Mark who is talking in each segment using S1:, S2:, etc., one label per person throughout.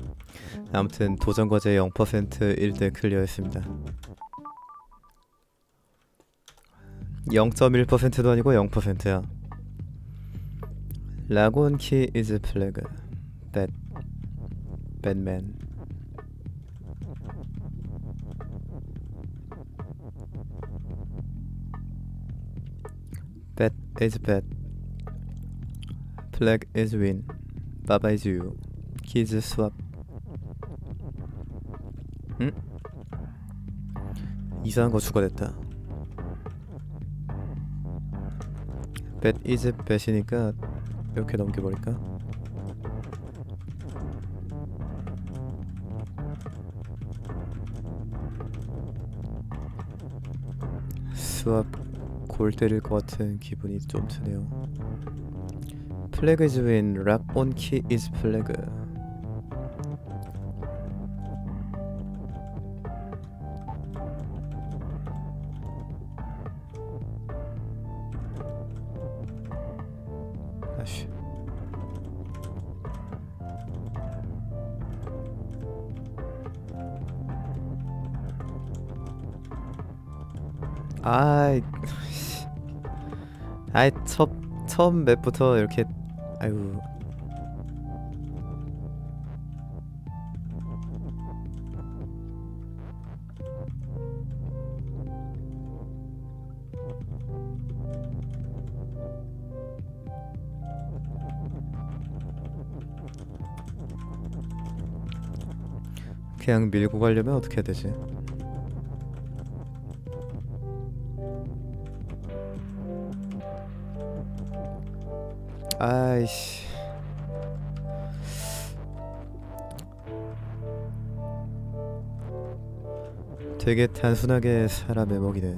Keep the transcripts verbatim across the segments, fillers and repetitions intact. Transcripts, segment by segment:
S1: 아무튼 도전과제 영 퍼센트 일 대 클리어했습니다. 영 점 일 퍼센트도 아니고 영 퍼센트야. 라곤 키 is flag. Bad. Batman. Bad is bad. Flag is win. Baba is you. Kids swap. 응? 이상한 거 추가됐다. Bad is bad이니까 이렇게 넘겨버릴까? 수압 골 때릴 것 같은 기분이 좀 드네요. Flag is win. Rap on key is flag. 아쉬. 아이, 아이 첫 처음 맵부터 이렇게, 아유. 그냥 밀고 가려면 어떻게 해야 되지? 아이씨. 되게 단순하게 사람의 먹이네.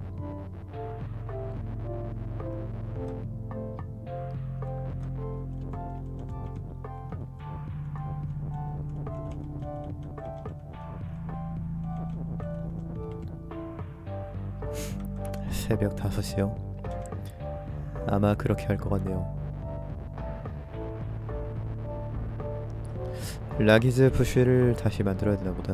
S1: 새벽 다섯 시요? 아마 그렇게 할 것 같네요. 라기즈 푸쉬를 다시 만들어야 되나 보다.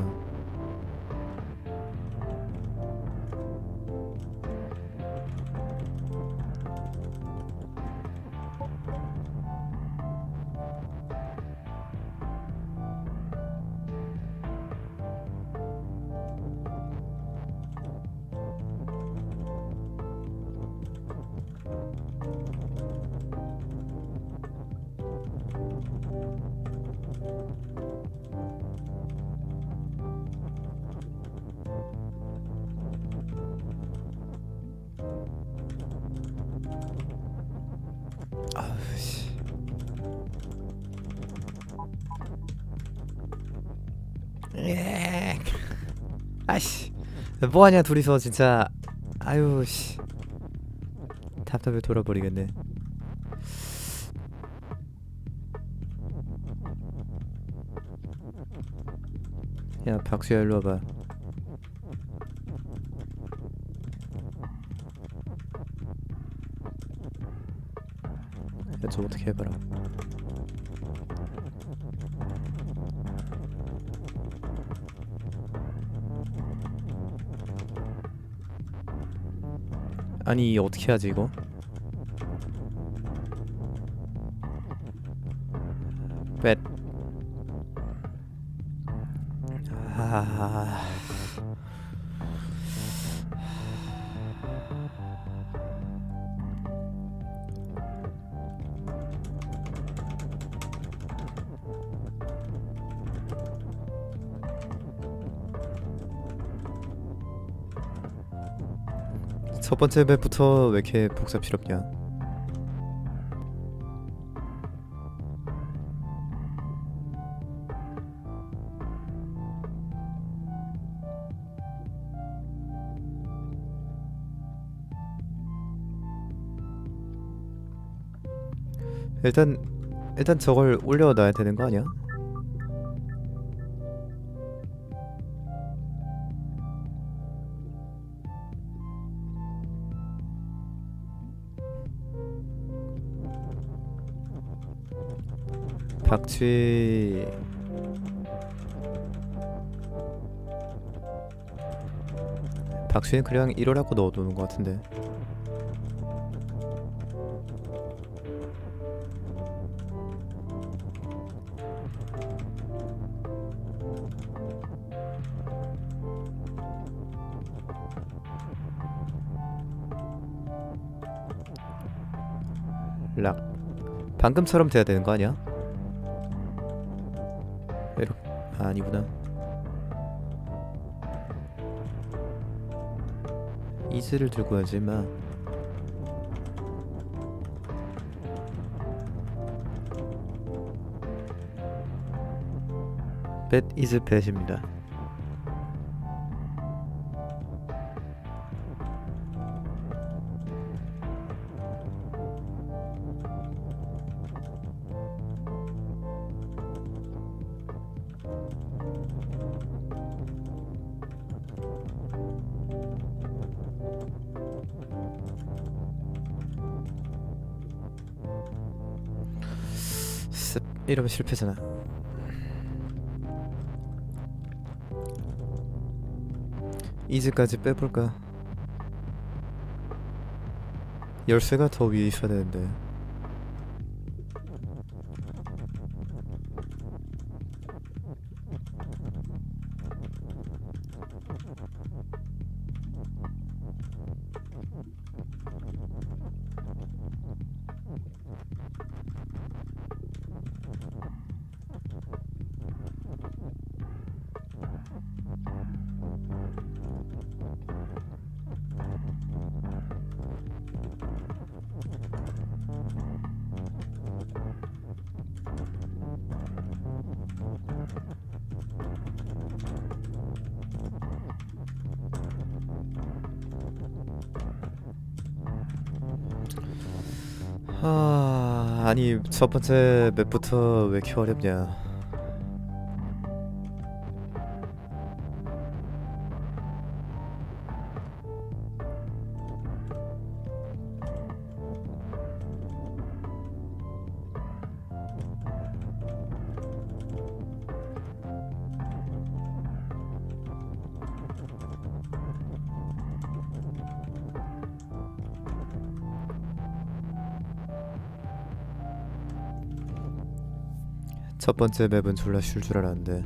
S1: 아우씨. 예. 아이씨. 뭐하냐 둘이서 진짜. 아유씨. 답답해 돌아버리겠네. 야 박수야 일로 와봐. 야 좀 어떻게 해봐라. 아니 어떻게 하지 이거? 뱃. 아. 첫 번째 맵부터 왜 이렇게 복잡스럽냐? 일단 일단 저걸 올려놔야 되는 거 아니야? 박쥐 박수는 그냥 이러라고 넣어두는 것 같은데. 락 방금처럼 돼야 되는 거 아니야? 이렇게 아, 아니구나. 이즈를 들고 하지 마. bet is bet입니다. 습 이러면 실패잖아. 이즈까지 빼볼까? 열쇠가 더 위에 있어야 되는데. 아, 아니 첫 번째 맵부터 왜 이렇게 어렵냐. 첫 번째 맵은 졸라 쉴 줄 알았는데.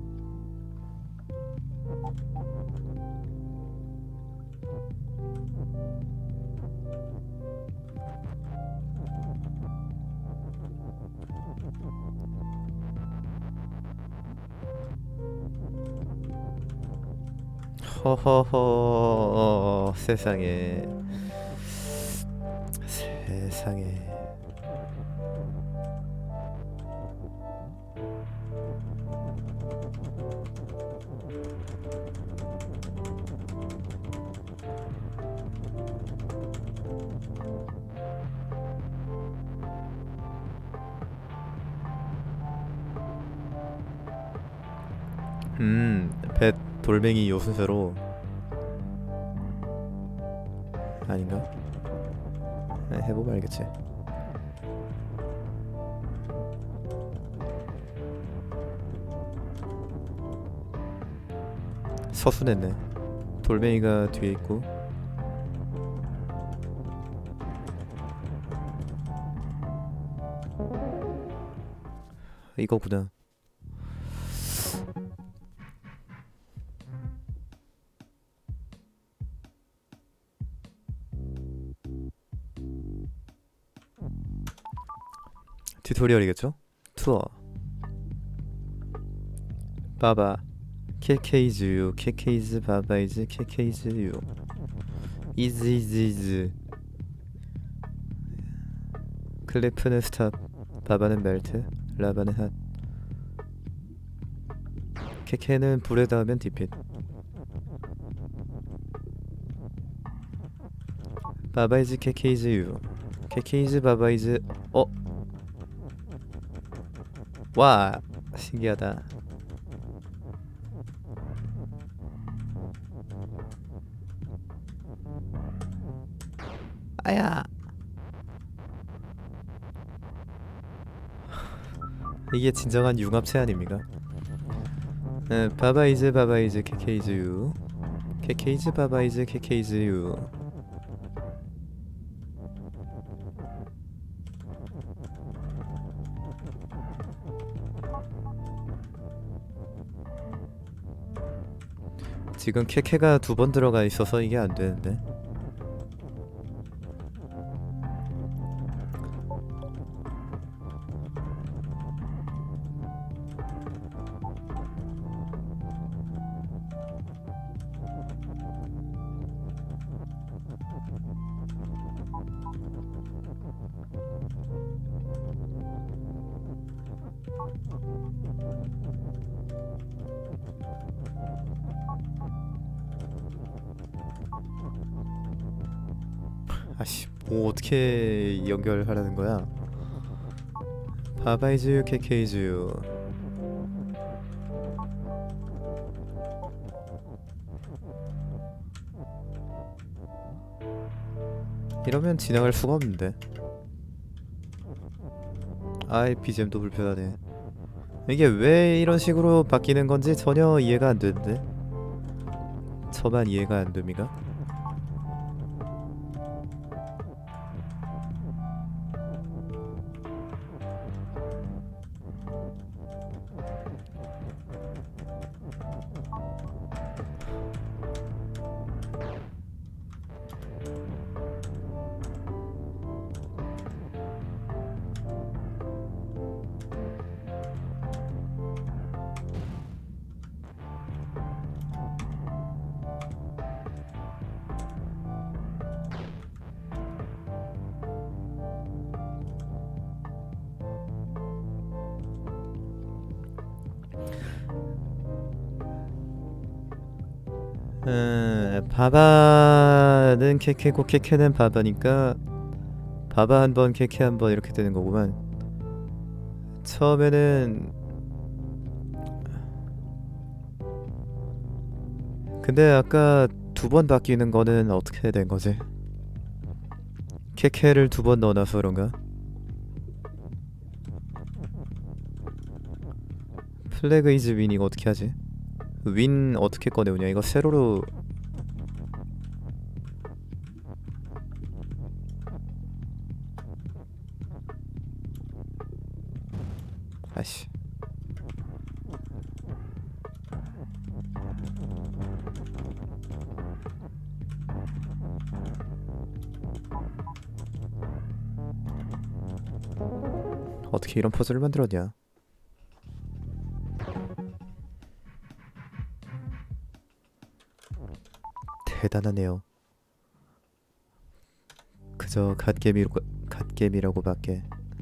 S1: 허허허, 세상에 세상에. 음, 뱃 돌멩이 요 순서로 아닌가? 네, 해보면 알겠지. 서순했네. 돌멩이가 뒤에 있고. 이거구나. 튜토리얼이겠죠? 투어 바바 케케이즈 유 케케이즈 바바이즈 케케이즈 유 이즈 이즈 이즈 클리프는 스탑 바바는 멜트 라바는 핫 케케는 불에 닿으면 디핏 바바이즈 케케이즈 유 케케이즈 바바이즈 어? 와 신기하다. 아야 이게 진정한 융합체 아닙니까? 네, 바바이즈 바바이즈 케케이즈 유 케케이즈 바바이즈 케케이즈 유. 지금 케케가 두 번 들어가 있어서 이게 안 되는데. 아씨, 뭐 어떻게 연결하라는 거야? 바바이즈유 케케이즈유. 이러면 지나갈 수가 없는데. 아이, 비지엠도 불편하네. 이게 왜 이런 식으로 바뀌는 건지 전혀 이해가 안 되는데. 저만 이해가 안 됩니까? 음, 바바는 케케고 케케는 바바니까 바바 한 번 케케 한 번 이렇게 되는 거구만. 처음에는 근데 아까 두 번 바뀌는 거는 어떻게 된 거지? 케케를 두 번 넣어놔서 그런가? 플래그 이즈 윈 이거 어떻게 하지? 윈 어떻게 꺼내오냐? 이거 세로로 아씨. 어떻게 이런 퍼즐을 만들었냐? 대단하네요. 그저 갓겜이로 갓겜이라고밖에.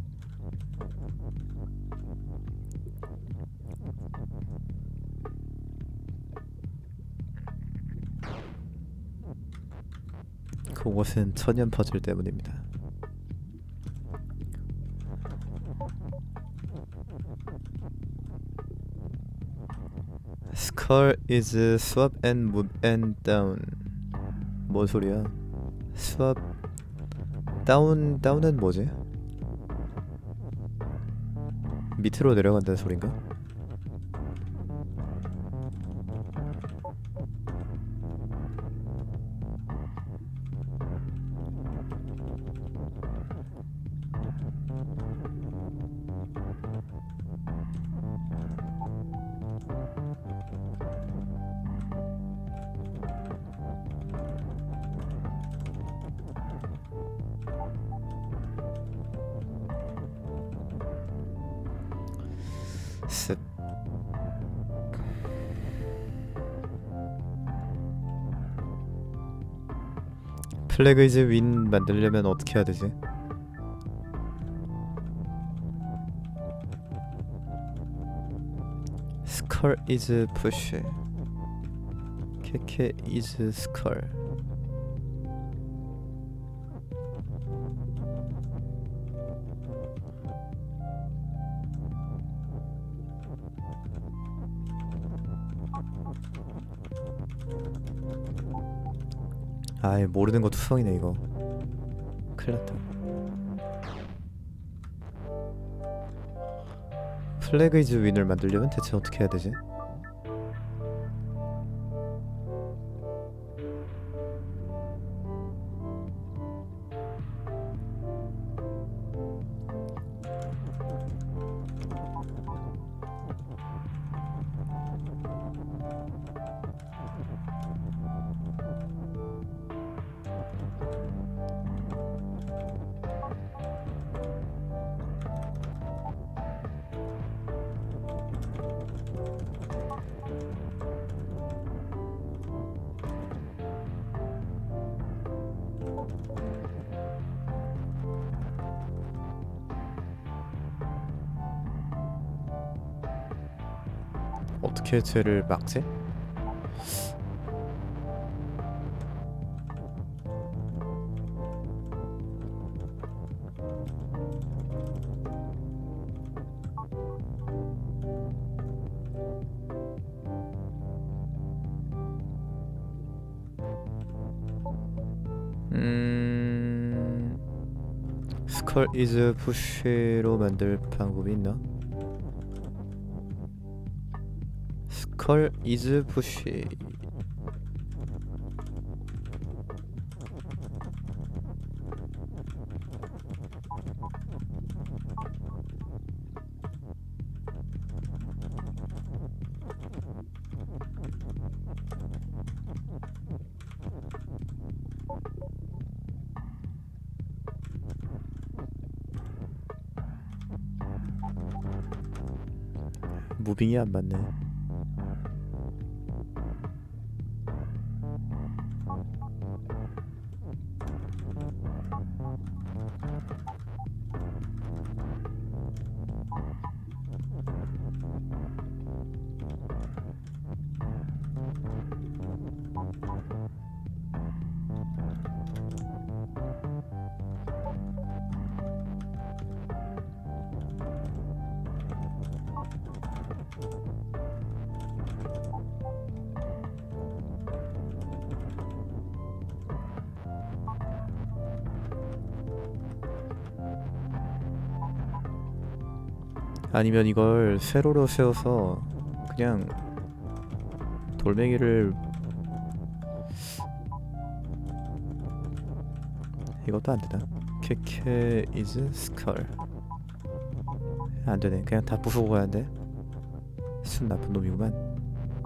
S1: 그것은 천연 퍼즐 때문입니다. Skull is swap and move and down. 뭔 소리야? swap 다운 다운은 뭐지? 밑으로 내려간다는 소린가? 습 플래그 이즈 윈 만들려면 어떻게 해야 되지? 스컬 이즈 푸시 케케 이즈 스컬. 아이, 모르는 거 투성이네 이거. 큰일났다. 플래그 이즈 윈을 만들려면 대체 어떻게 해야 되지? 어떻게 쟤를 막지? 음... 스컬 이즈 푸쉬로 만들 방법이 있나? 스컬 이즈 푸쉬. 무빙이 안 맞네. 아니면 이걸 세로로 세워서 그냥 돌멩이를 이것도 안되나? 케케 is skull. 안되네. 그냥 다 부수고 가야돼. 순 나쁜 놈이구만.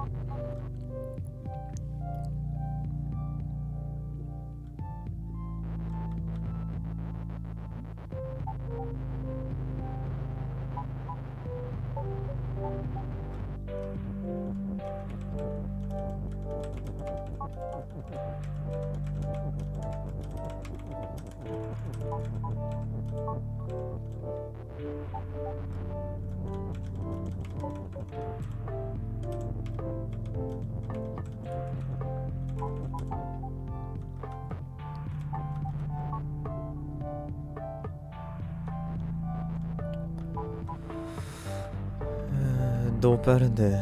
S1: 너무 빠른데.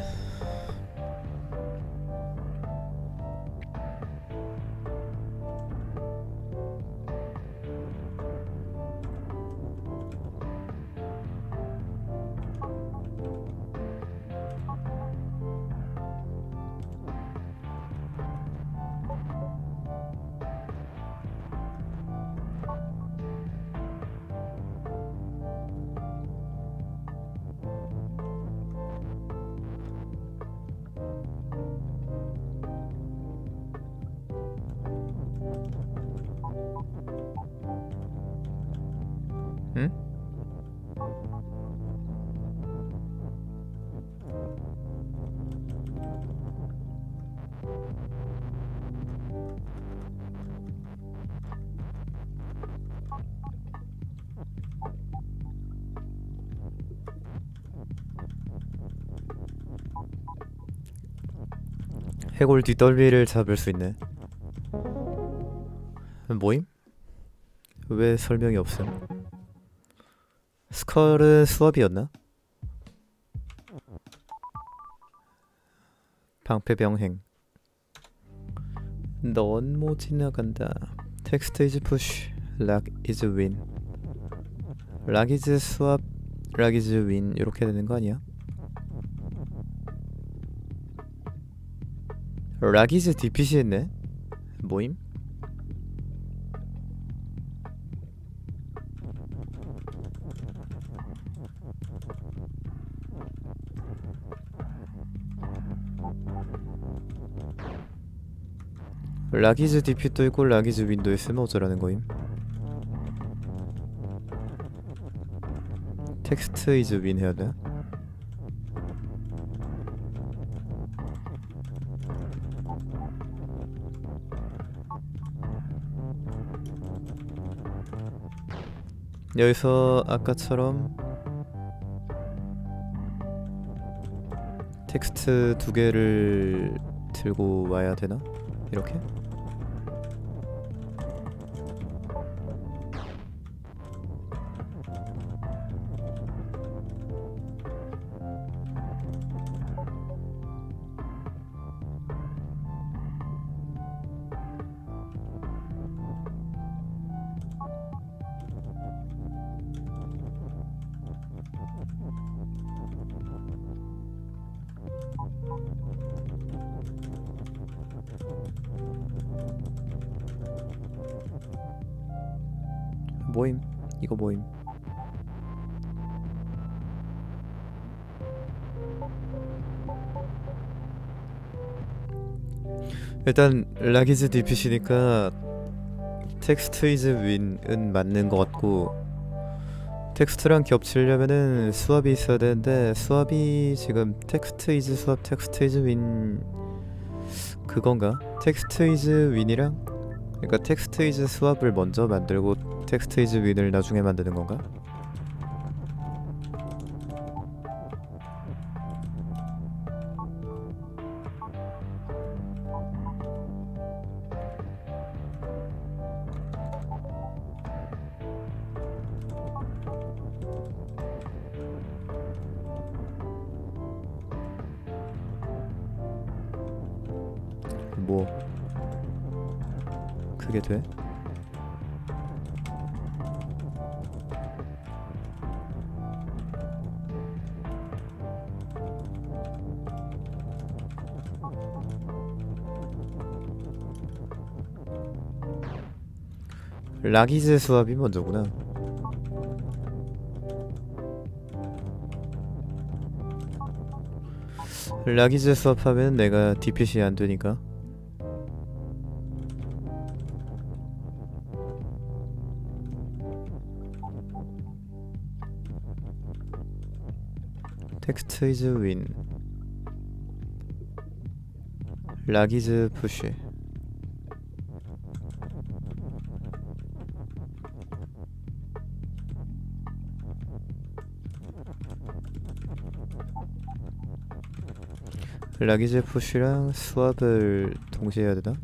S1: 응? 해골 뒷덜미를 잡을 수 있네. 뭐임? 왜 설명이 없음? 스컬은 수업이었나? 방패병행. 넌 못 지나간다. 텍스트 is push, 락 is win. 락 is swap, 락 is win. 이렇게 되는 거 아니야? 락 is 디피시 했네? 뭐임? 락이즈 디피도 있고 락이즈 윈도 있으면 어쩌라는 거임? 텍스트 이즈 윈 해야 돼? 여기서 아까처럼 텍스트 두 개를 들고 와야 되나? 이렇게? 모임 이거 모임. 일단 락이즈 디피시니까 텍스트 이즈 윈은 맞는 것 같고, 텍스트랑 겹치려면은 수압이 있어야 되는데 수압이 지금 텍스트 이즈 수압 텍스트 이즈 윈 그건가? 텍스트 이즈 윈이랑, 그러니까 텍스트 이즈 수압을 먼저 만들고 텍스트 이즈 윈을 나중에 만드는 건가? 뭐 그게 돼? 락이즈 수압이 먼저구나. 락이즈 수압하면 내가 디피시 안 되니까. 텍스트 이즈 윈 락이즈 푸시. 락이즈 푸시랑 수압을 동시에 해야 되나?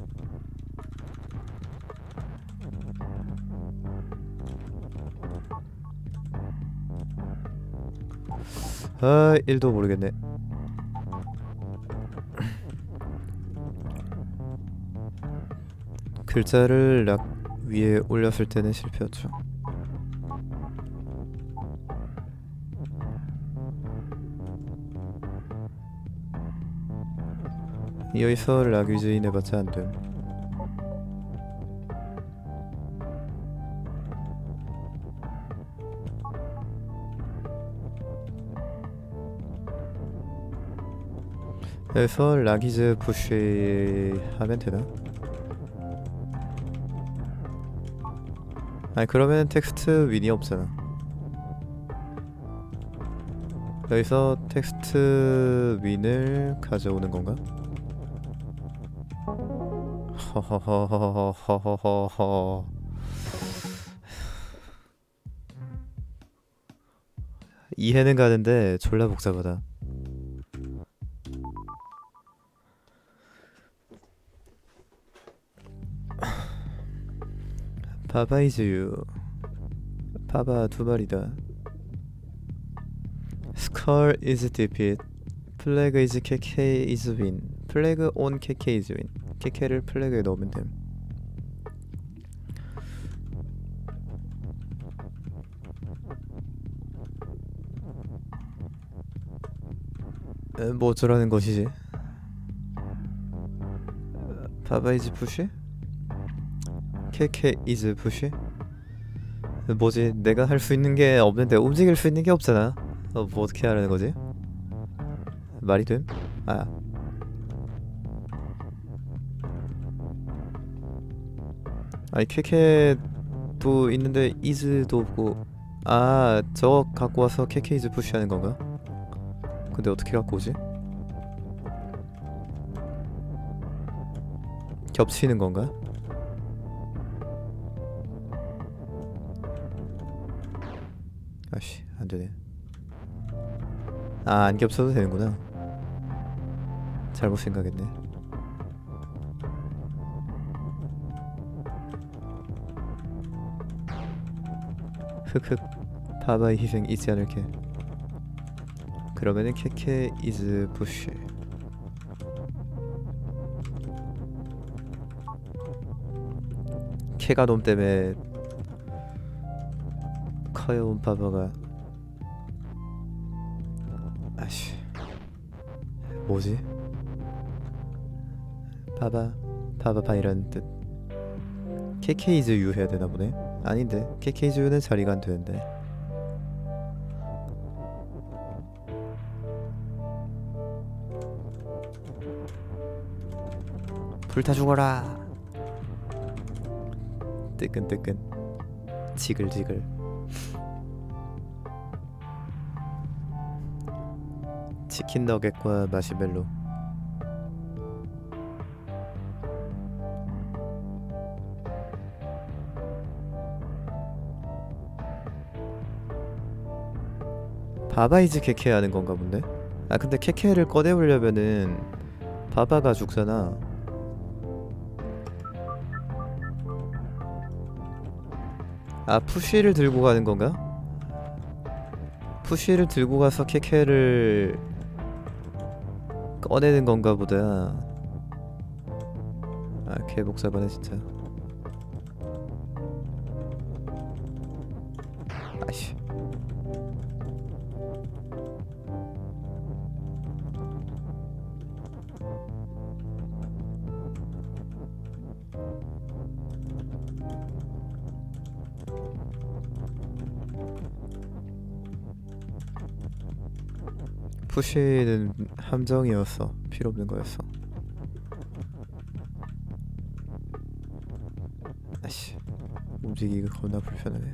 S1: 아, 일도 모르겠네. 글자를 락 위에 올렸을 때는 실패였죠. 여기서 락 위즈인 해봤자 안됨. 여기서 락이즈 푸시 하면 되나? 아니 그러면 텍스트 윈이 없잖아. 여기서 텍스트 윈을 가져오는 건가? 허허허허허허허허. 이해는 가는데 졸라 복잡하다. 바바 이즈 유. 바바 두 마리다. 스컬 is defeat. 플래그 is 케케 is win. 플래그 on 케케 is win. 케케를 플래그에 넣으면 됨. 에, 뭐 어쩌라는 것이지? 바바 is push? 케케 is push? 뭐지? 내가 할 수 있는 게 없는데 움직일 수 있는 게 없잖아. 어, 뭐 어떻게 하라는 거지? 말이 됨? 아. 아니 케케도 있는데 is도 없고. 아, 저거 갖고 와서 케케 is push 하는 건가? 근데 어떻게 갖고 오지? 겹치는 건가? 아씨 안되네. 아, 안 겹쳐도 되는구나. 잘못 생각했네. 흑흑. 바바의 희생 잊지 않을게. 그러면은 케케 이즈 부쉬. 케가 놈 때문에 커여온 바바가 아씨 뭐지? 바바 바바바 이라는 뜻. 케케 이즈 유 해야 되나 보네. 아닌데 케케 이즈 유는 자리가 안 되는데. 불타 죽어라. 뜨끈뜨끈 지글지글. 치킨 너겟과 마시멜로. 바바이즈 케케 하는 건가 본데? 아 근데 케케를 꺼내보려면은 바바가 죽잖아. 아 푸쉬를 들고 가는 건가? 푸쉬를 들고 가서 케케를 꺼내는 건가 보다. 아 개복잡하네 진짜. 아씨. 푸쉬는 함정이었어. 필요 없는 거였어. 아씨 움직이기가 겁나 불편하네.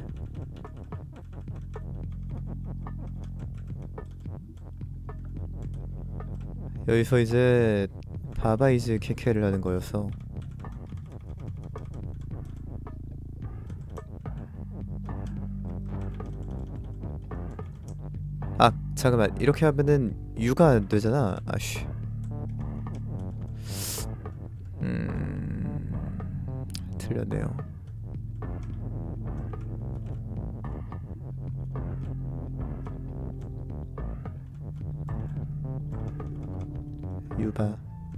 S1: 여기서 이제 바바이즈 케케를 하는 거였어. 아 잠깐만 이렇게 하면은 유가 안 되잖아. 아씨. 음 틀렸네요. 유바.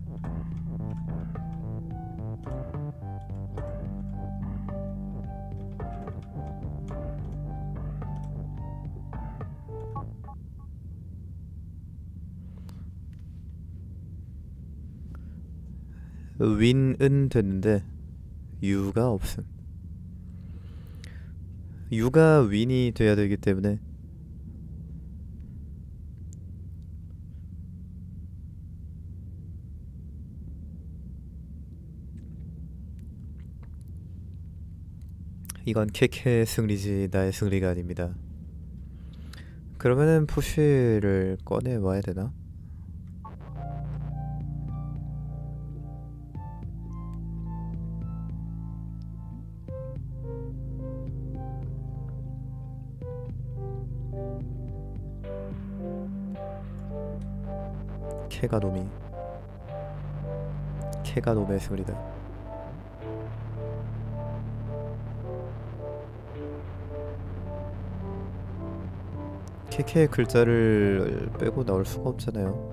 S1: 윈은 됐는데 유가 없음. 유가 윈이 돼야 되기 때문에 이건 케케의 승리지 나의 승리가 아닙니다. 그러면은 푸쉬를 꺼내와야 되나? 케가 놈이 케가 놈의 승리다. 케케의 글자를 빼고 나올 수가 없잖아요.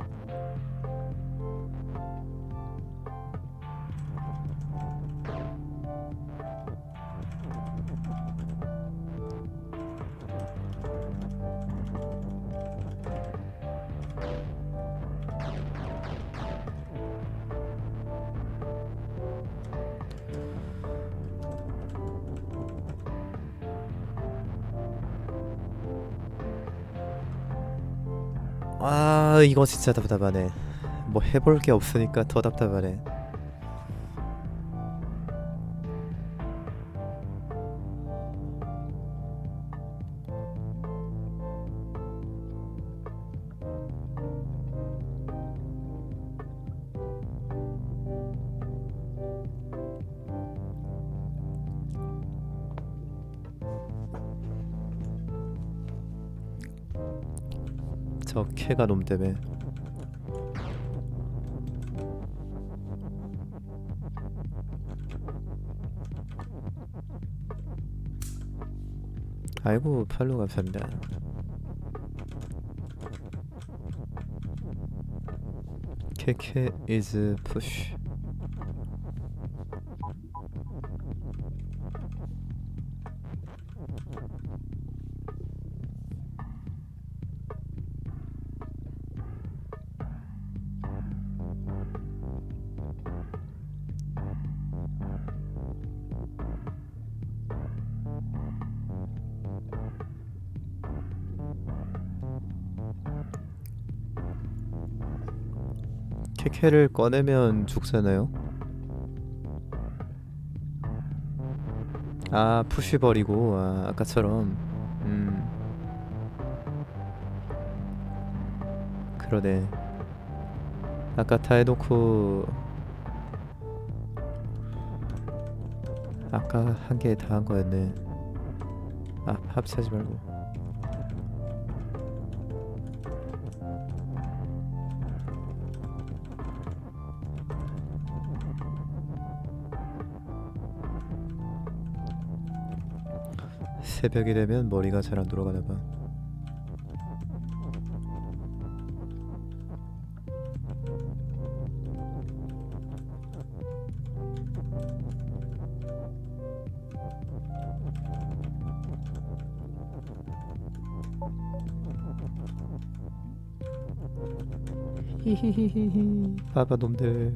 S1: 아 이거 진짜 답답하네. 뭐 해볼 게 없으니까 더 답답하네. 저 캐가 놈 때문에. 아이고 팔로우 감사합니다. 케케 is push. 케케를 꺼내면 죽잖아요. 아 푸시 버리고 아, 아까처럼 음 그러네. 아까 다 해놓고 아까 한 개 다 한 거였네. 아 합치하지 말고. 새벽이 되면 머리가 잘 안 돌아가나봐. 히히히히히 바바놈들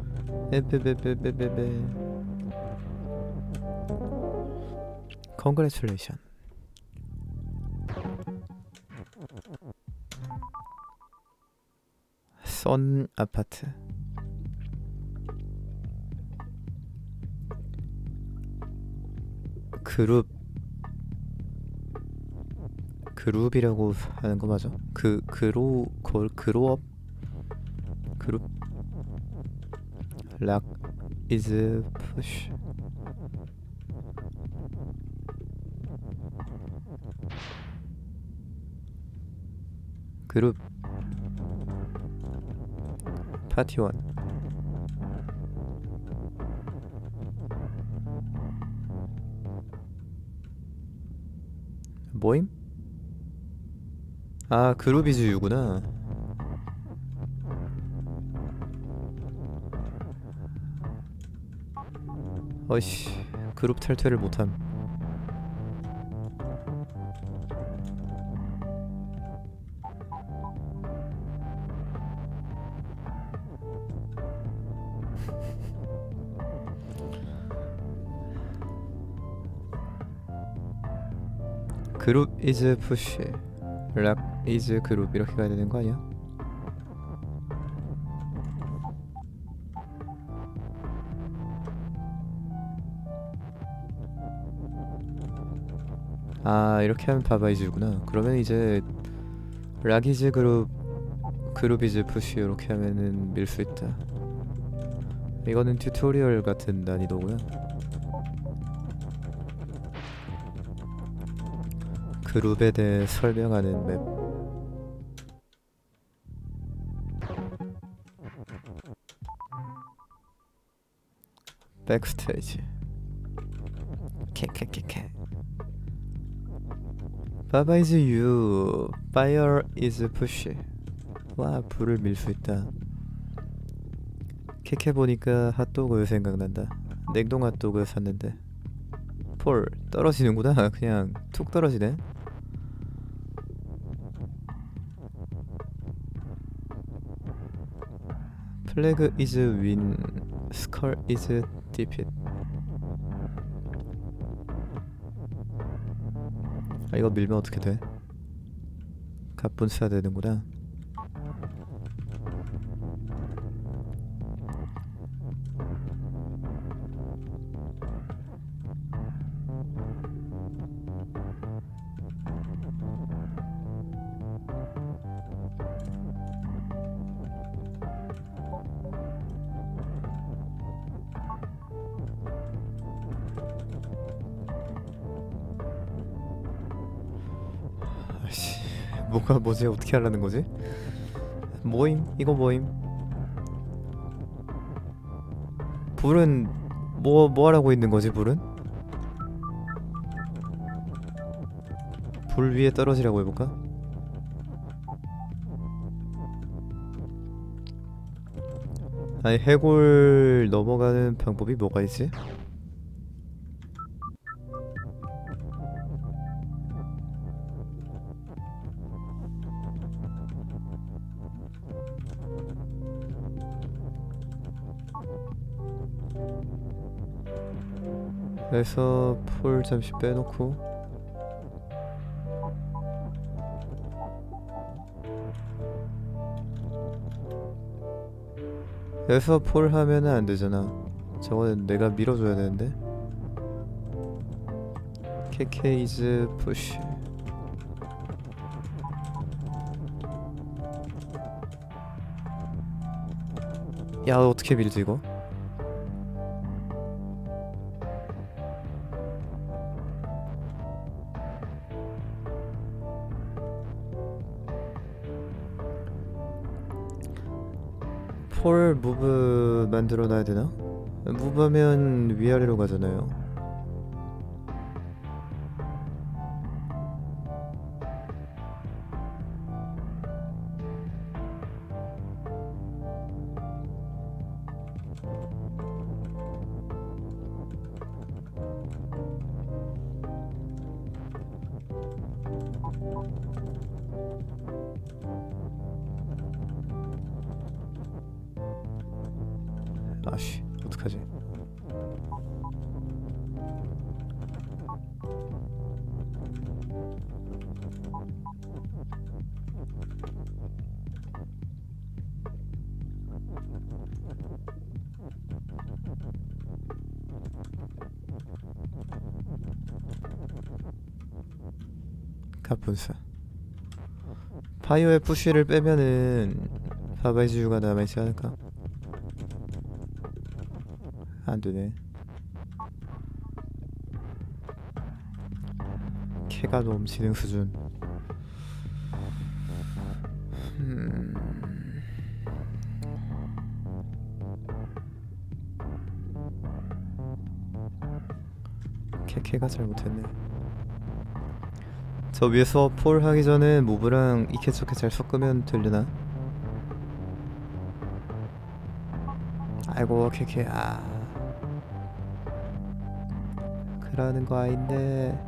S1: 에베베베베베베. Congratulations. 선 아파트. 그룹 그룹이라고 하는 거 맞아? 그 그로 걸 그로업 그룹 락 is push. 그룹 파티원. 모임? 아 그룹 이즈 유구나. 어이씨 그룹 탈퇴를 못함. 그룹 is push, 락 is 그룹 이렇게 가야 되는 거 아니야? 아 이렇게 하면 바바 is구나. 그러면 이제 락 is 그룹, 그룹 is push 이렇게 하면은 밀 수 있다. 이거는 튜토리얼 같은 난이도고요. 그룹에 대해 설명하는 맵. 백스테이지. 캐캐캐캐. 바바 is you, fire is push. 와 불을 밀 수 있다. 캐캐 보니까 핫도그 생각난다. 냉동 핫도그 샀는데 폴 떨어지는구나. 그냥 툭 떨어지네. 플래그 is win, 스컬 is defeat. 아 이거 밀면 어떻게 돼? 갑분 써야 되는구나. 아이씨 뭐가 뭐지? 어떻게 하려는 거지? 모임? 이거 모임? 불은 뭐, 뭐 하라고 있는 거지 불은? 불 위에 떨어지라고 해볼까? 아니 해골 넘어가는 방법이 뭐가 있지? 그래서 폴 잠시 빼놓고 여기서 폴 하면은 안 되잖아. 저거는 내가 밀어줘야 되는데. 케케이즈 푸시. 야 어떻게 밀지 이거? 폴 무브 만들어놔야 되나? 무브하면 위아래로 가잖아요. 아씨 어떡하지? 갑분싸. 파이어의 푸쉬를 빼면은 바바이즈유가 남아있지 않을까? 안되네. 캐가 넘치는 수준. 음... 캐캐가 잘못했네. 저 위에서 폴 하기 전에 모브랑 이케초케 잘 섞으면 되려나? 아이고 캐캐. 아 그러는 거 아닌데.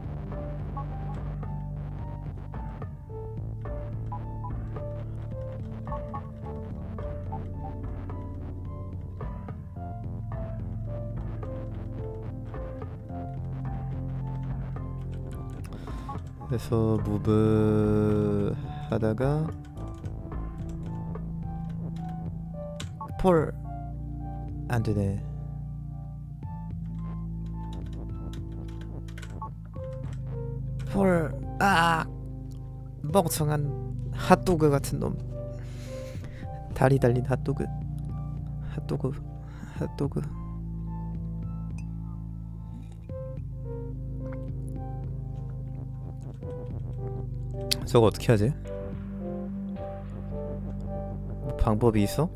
S1: 그래서 무브 하다가 폴 안되네. 폴 아 멍청한 핫도그 같은 놈. 다리 달린 핫도그. 핫도그 핫도그. 저거 어떻게 하지? 뭐 방법이 있어?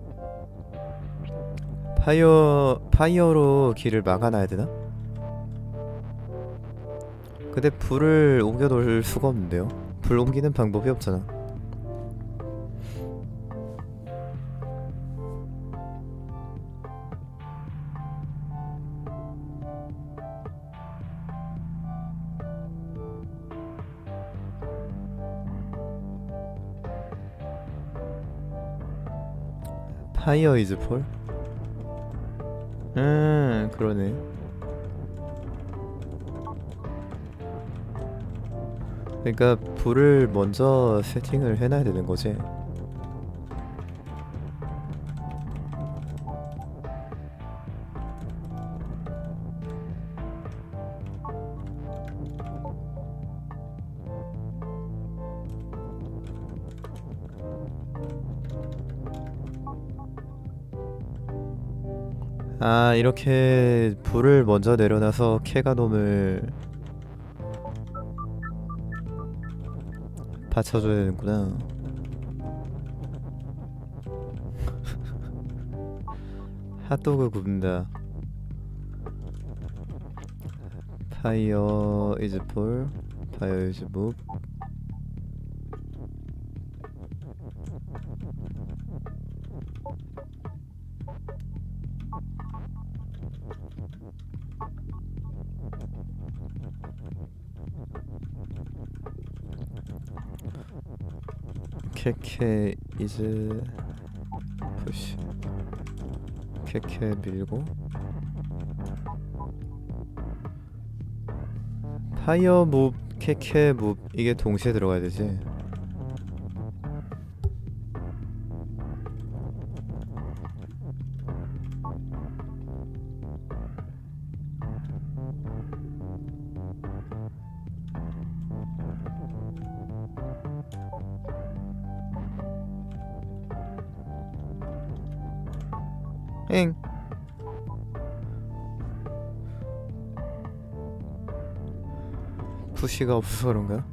S1: 파이어 파이어로 길을 막아놔야 되나? 근데 불을 옮겨 놓을 수가 없는데요. 불 옮기는 방법이 없잖아. 파이어 이즈 폴? 음 그러네. 그러니까 불을 먼저 세팅을 해놔야 되는 거지. 아 이렇게 불을 먼저 내려놔서 캐가놈을 받쳐줘야 되는구나. 핫도그 굽는다. 파이어 이즈 폴 파이어 이즈 무브 케케 이즈 푸시. 케케 밀고 파이어 몹 케케 몹 이게 동시에 들어가야 되지. 엥. 푸시가 없어서 그런가?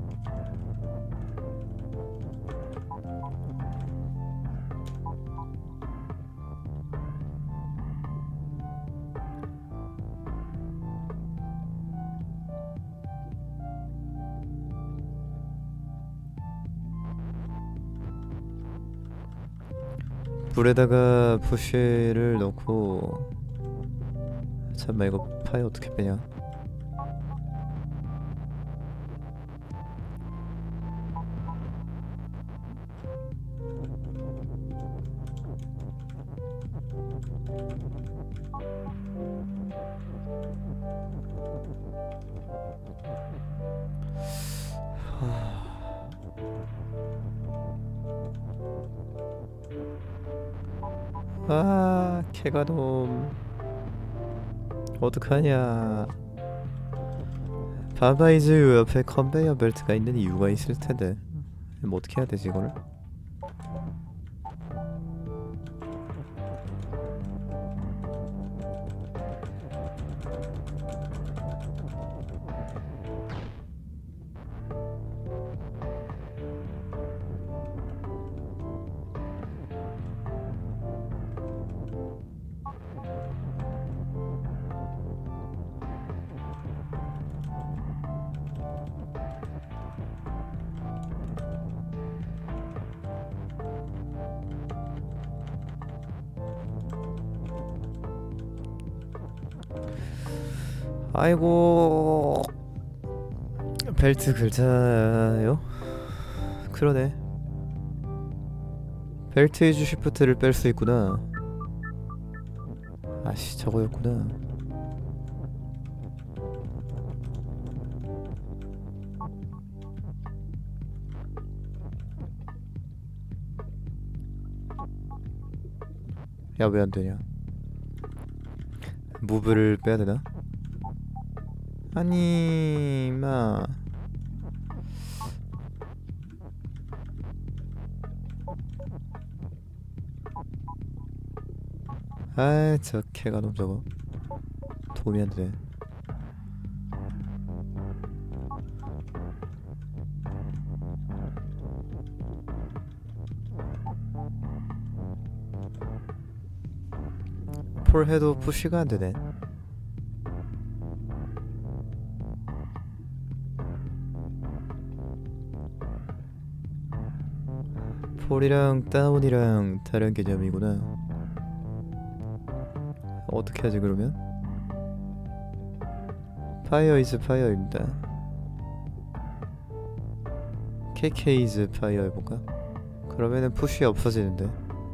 S1: 불에다가 푸시를 넣고. 잠깐만, 이거 파이 어떻게 빼냐? 아, 개가놈. 어떡하냐. 바바이즈 옆에 컨베이어 벨트가 있는 이유가 있을 텐데. 뭐 어떻게 해야 되지 이거를? 아이고, 벨트 글자요? 그러네. 벨트 이즈 쉬프트를 뺄 수 있구나. 아씨, 저거였구나. 야, 왜 안 되냐? 무브를 빼야 되나? 아니, 마. 아이, 저 개가놈 저거 도움이 안 되네. 폴 해도 푸시가 안 되네. 폴이랑 다운이랑 다른 개념이구나. 어떻게 하지 그러면? 파이어 이즈 파이어입니다. 케이케이 이즈 파이어 해볼까? 그러면은 푸시 없어지는데.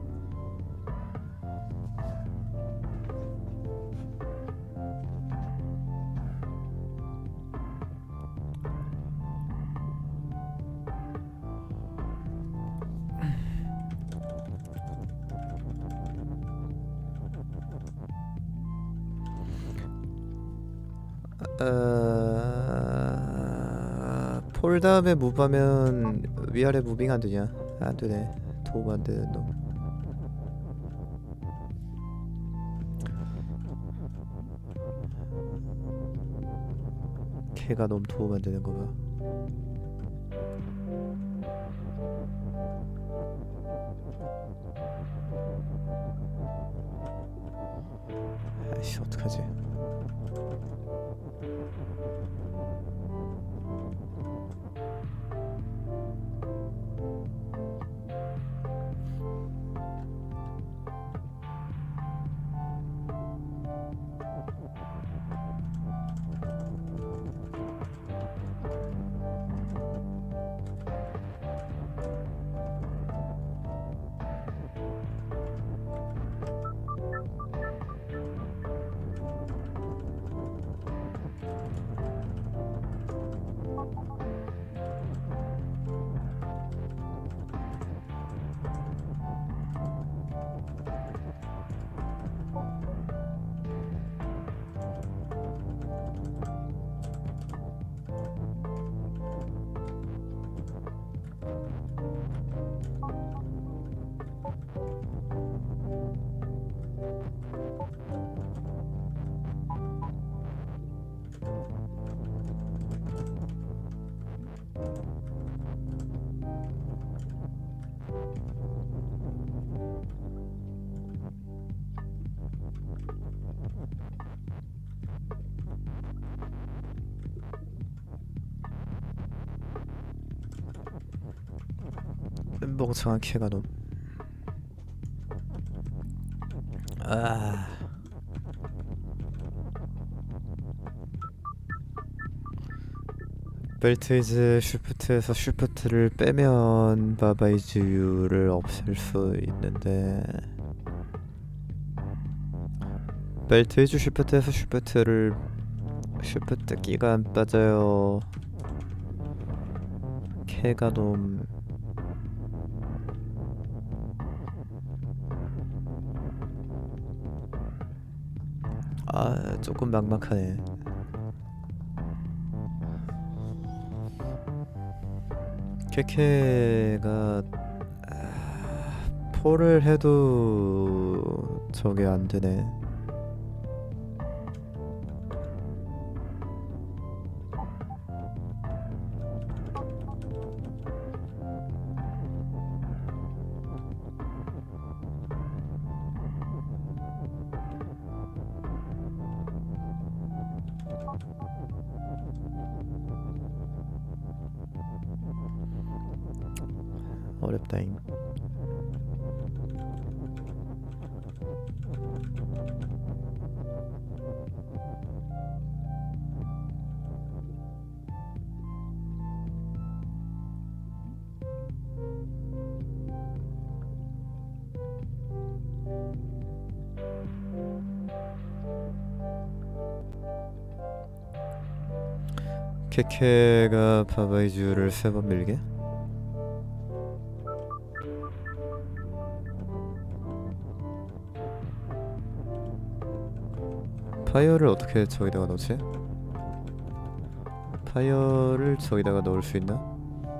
S1: 어... 폴 다음에 무브하면 위아래 무빙 안 되냐? 안 되네. 도움 안 되는 놈. 걔가 너무 도움 안 되는 거 봐. 아이씨, 어떡하지? 멍청한 캐가놈. 아 벨트 이즈 쉬프트에서 쉬프트를 빼면 바바이즈유를 없앨 수 있는데 벨트 이즈 쉬프트에서 쉬프트를 쉬프트 끼가 안 빠져요. 캐가놈. 아 조금 막막하네. 케케가 아, 폴을 해도 저게 안 되네. 어렵다잉. 케케가 바바이주를 세 번 밀게? 파이어를 어떻게 저기다가 넣지? 파이어를 저기다가 넣을 수 있나?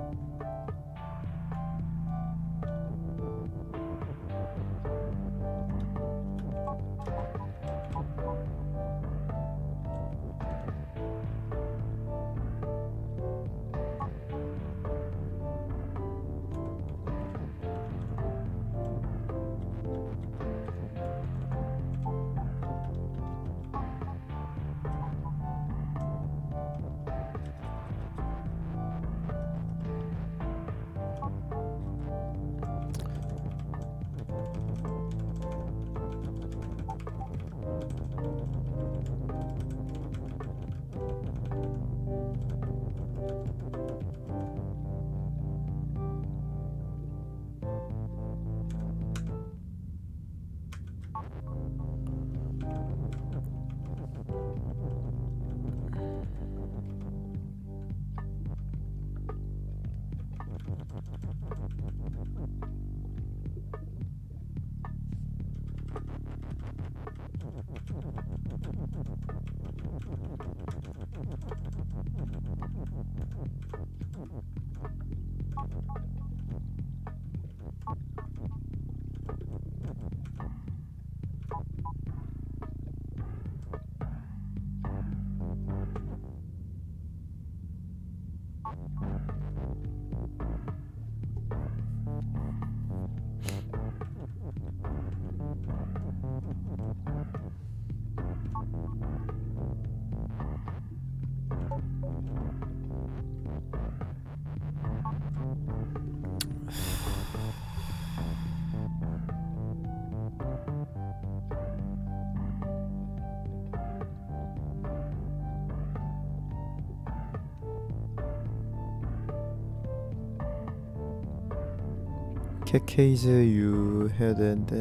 S1: 케케이즈 유 해야 되는데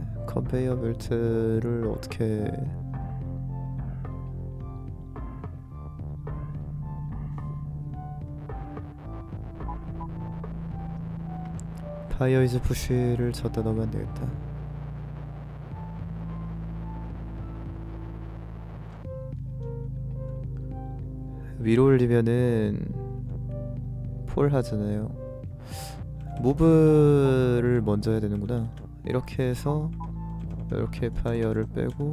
S1: 컨베이어 벨트를 어떻게 파이어 이즈 푸쉬를 졌다 넣으면 안 되겠다. 위로 올리면은 폴 하잖아요. 무브를 먼저 해야 되는구나. 이렇게 해서 이렇게 파이어를 빼고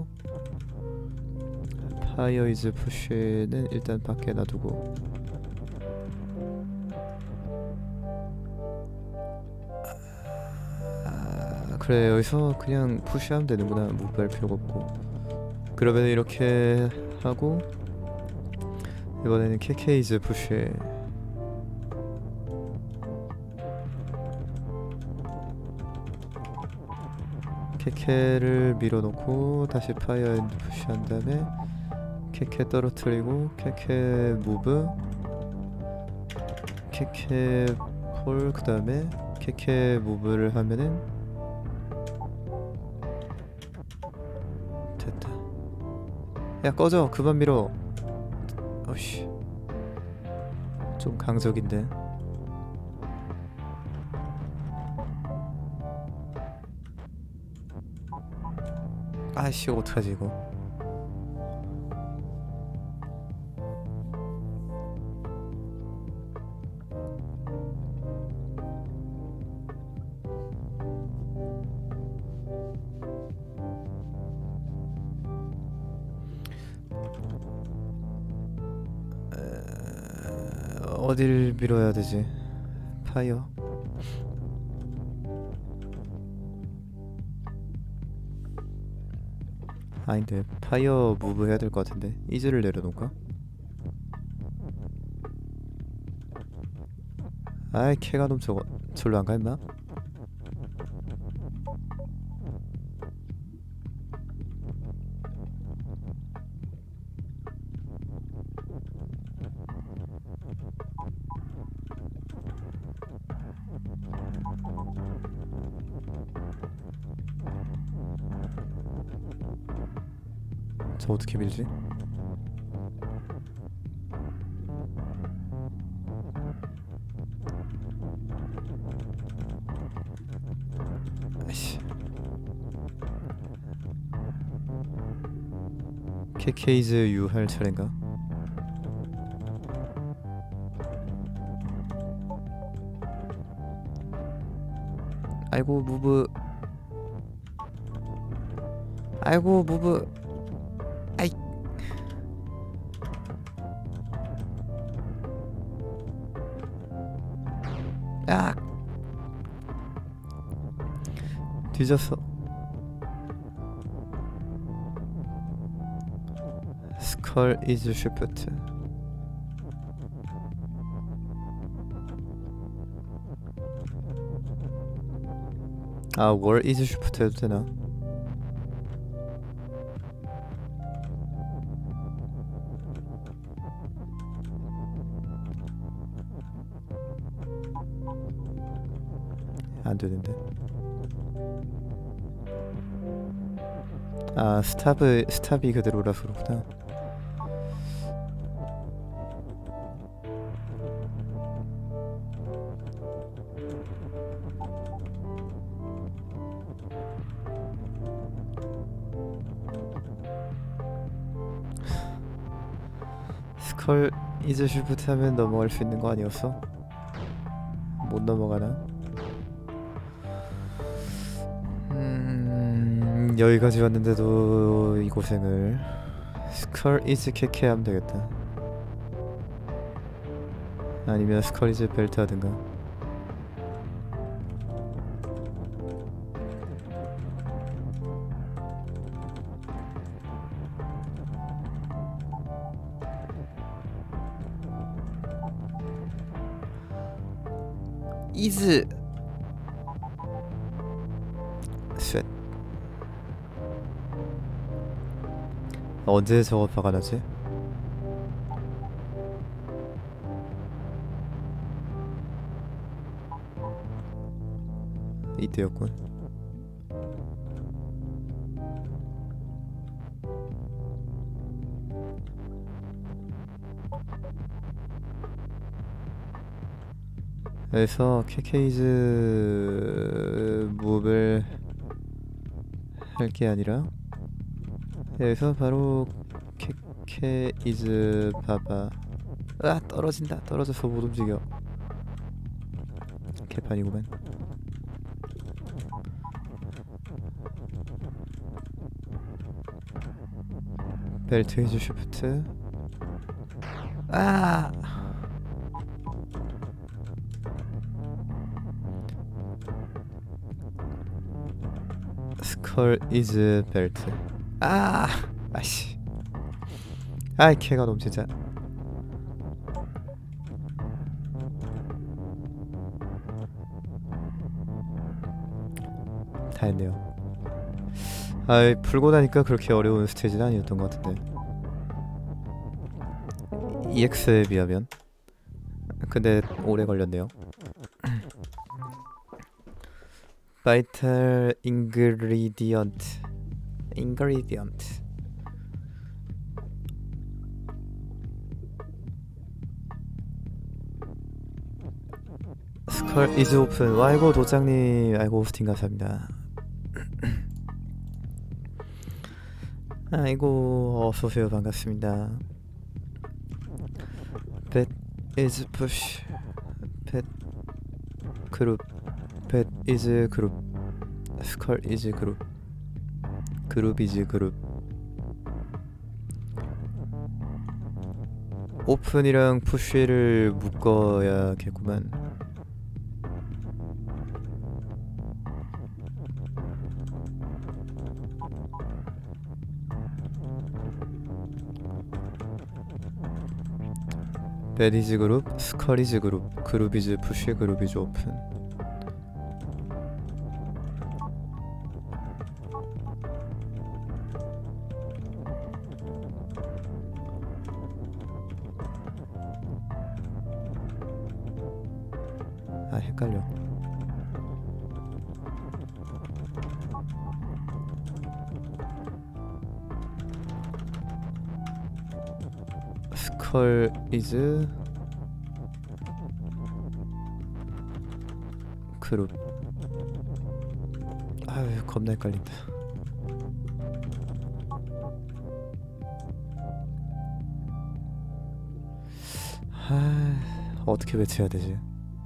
S1: 파이어 이즈 푸쉬는 일단 밖에 놔두고 아, 그래 여기서 그냥 푸쉬하면 되는구나. 무브 할 필요가 없고. 그러면 이렇게 하고 이번에는 케케 이즈 푸쉬 케케를 밀어놓고 다시 파이어 엔드 푸시한 다음에 케케 떨어뜨리고 케케 무브 케케 폴 그 다음에 케케 무브를 하면은 됐다. 야 꺼져 그만 밀어. 어씨 좀 강적인데. 아씨 어떡하지 이거. 에... 어딜 밀어야 되지? 파이어. 아닌데 파이어 무브 해야 될 것 같은데. 이즈를 내려놓을까? 아이 캐가놈 저거 절로 안 가 임마. 저 어떻게 밀지? 아이씨. 케케이즈 유 할 차례인가? 아이고 무브. 아이고 무브. 아이. 아. 뒤졌어. 스컬 이즈 쉬프트. 아 월 이즈 쉬프트 해도 되나? 안 되는데. 아 스탑을 스탑이 그대로라서 그렇구나. 스컬 이즈 쉬프트 하면 넘어갈 수 있는 거 아니었어? 못 넘어가나? 음... 여기까지 왔는데도 이 고생을. 스컬 이즈 케케 하면 되겠다. 아니면 스컬 이즈 벨트 하든가. 이즈 쉣. 언제 저거 박아놨지? 이때였군. 그래서 케케이즈 무브를 할 게 아니라 여기서 바로 케케이즈 바바. 아 떨어진다. 떨어져서 못 움직여. 개판이구만. 벨트 이즈 쉬프트. 아 스컬 이즈 벨트. 아 아씨. 아이 캐가놈 진짜. 다 했네요. 아, 풀고 나니까 그렇게 어려운 스테이지는 아니었던 것 같은데. 이엑스에 비하면. 근데 오래 걸렸네요. 바이탈 인그리디언트 인그리디언트 스컬 이즈 오픈. 아이고 도장님, 아이고 호스팅 감사합니다. 아이고 어서오세요, 반갑습니다. 뱃 이즈 푸시 뱃 그룹 뱃 이즈 그룹 스컬 이즈 그룹 그룹 이즈 그룹. 오픈이랑 푸쉬를 묶어야겠구만. 베디즈 그룹, 스컬이즈 그룹, 그룹이즈 푸쉬, 그룹이즈 오픈. 아 헷갈려. 스컬 이즈 그룹. 아유 겁나 헷갈린다. 아 어떻게 외쳐야 되지?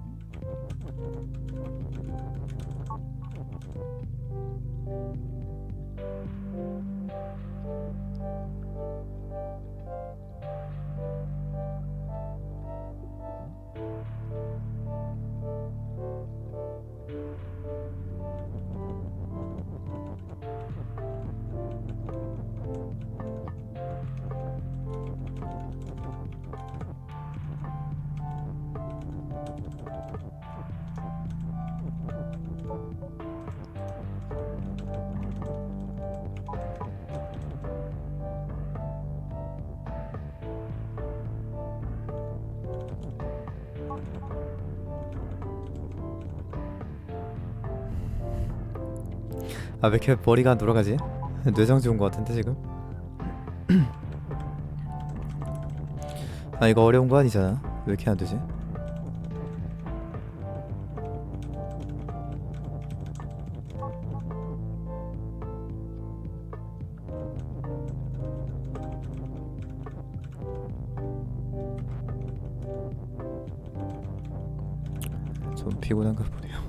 S1: 아 왜 이렇게 머리가 안 돌아가지? 뇌정 지운 것 같은데 지금? 아 이거 어려운 거 아니잖아. 왜 이렇게 안 되지? 좀 피곤한가 보네요.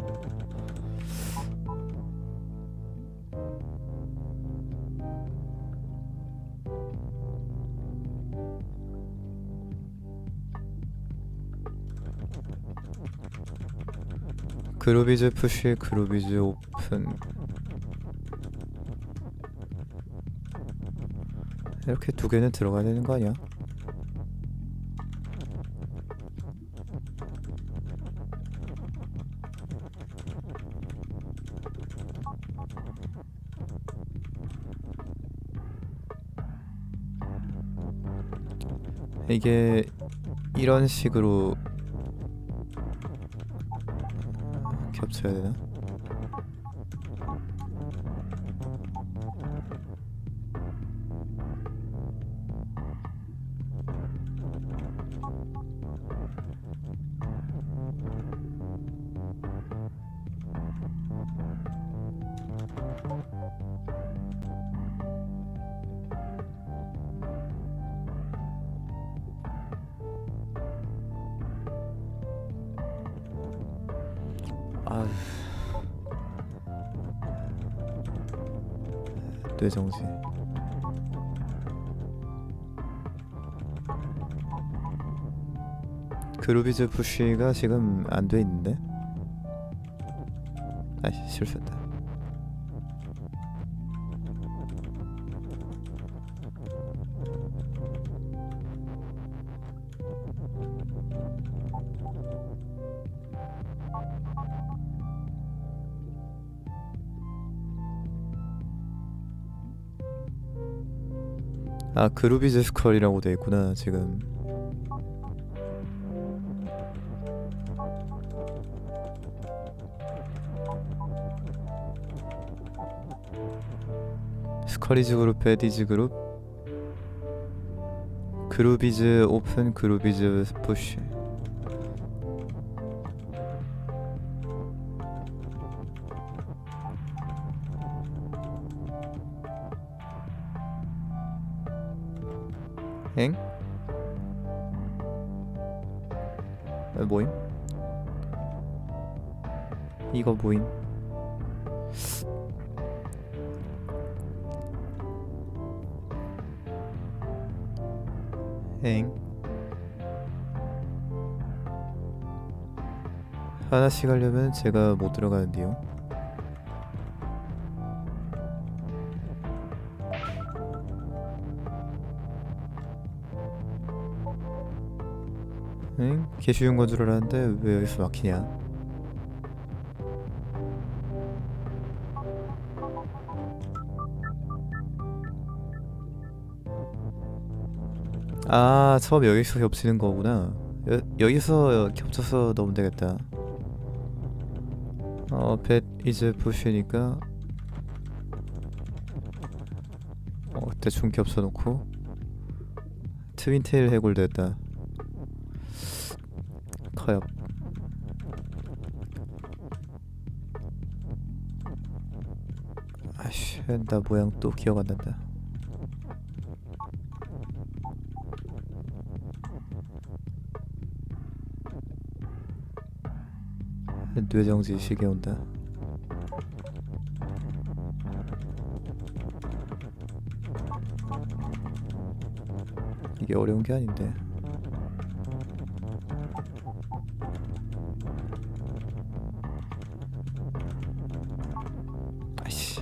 S1: 그룹이즈 푸쉬, 그룹이즈 오픈. 이렇게 두 개는 들어가야 되는 거 아니야? 이게 이런 식으로 겹쳐야 되나? 아휴 뇌정지. 그루비즈 푸쉬가 지금 안 돼 있는데? 아이 실수했다. 아 그루비즈 스컬이라고 돼 있구나 지금. 스컬이즈 그룹, 배디즈 그룹, 그루비즈 오픈, 그루비즈 푸시. 엥? 아, 뭐임? 이거 뭐임? 엥? 하나씩 하려면 제가 못 들어가는데요. 응? 개 쉬운 건 줄 알았는데 왜 여기서 막히냐? 아 처음 여기서 겹치는 거구나. 여, 여기서 겹쳐서 넣으면 되겠다. 어, 뱃 이제 부시니까 어, 대충 겹쳐놓고 트윈테일 해골 됐다. 커요. 아씨, 나 모양 또 기억 안 난다. 뇌정지 시계 온다. 이게 어려운 게 아닌데. 아이씨.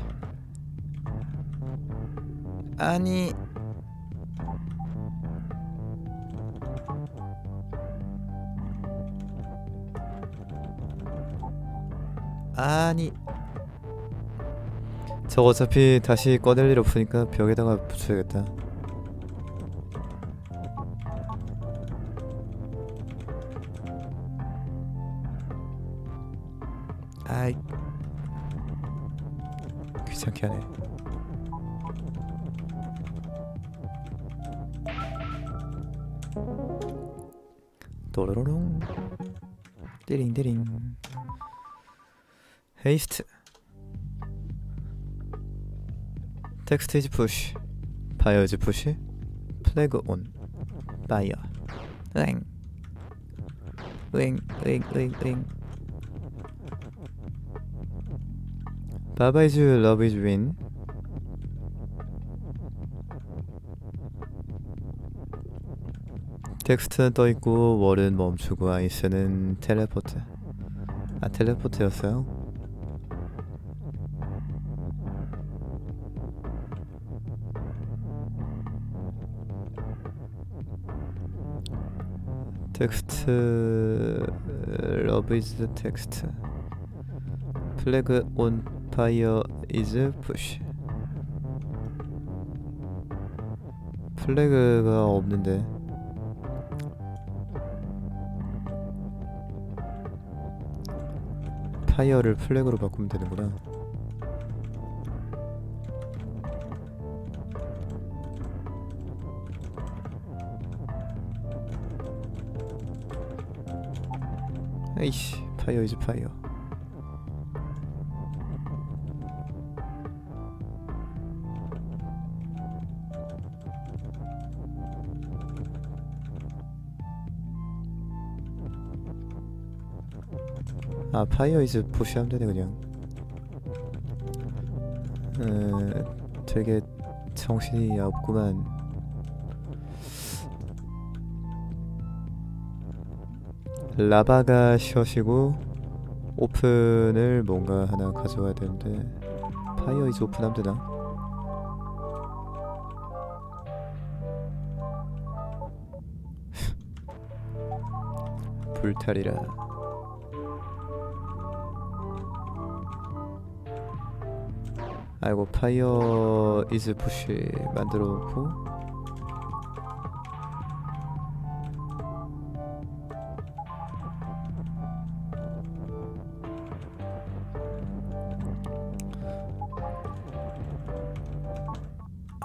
S1: 아니. 아니. 저 어차피 다시 꺼낼 일 없으니까 벽에다가 붙여야겠다. 아이 귀찮게 하네. 또로로롱 띠링띠링. 헤이스트. 텍스트 이즈 푸시. 바이어 이즈 푸시. 플래그 온. 바이어. 으잉 으잉 으잉 으잉 으잉. 바바 이즈 러브 이즈 윈. 텍스트는 떠있고 월은 멈추고 아이스는 텔레포트. 아 텔레포트였어요? 텍스트 러브 이즈 텍스트. 플래그 온 파이어 이즈 푸시. 플래그가 없는데. 파이어를 플래그로 바꾸면 되는구나. 에이씨, 파이어 이즈 파이어. 아 파이어 이즈 푸시 하면 되네 그냥. 음, 되게 정신이 없구만. 라바가 셔시고 오픈을 뭔가 하나 가져와야 되는데 파이어 이즈 오픈 하면 되나? 불탈이라. 아이고 파이어 이즈 푸시 만들어 놓고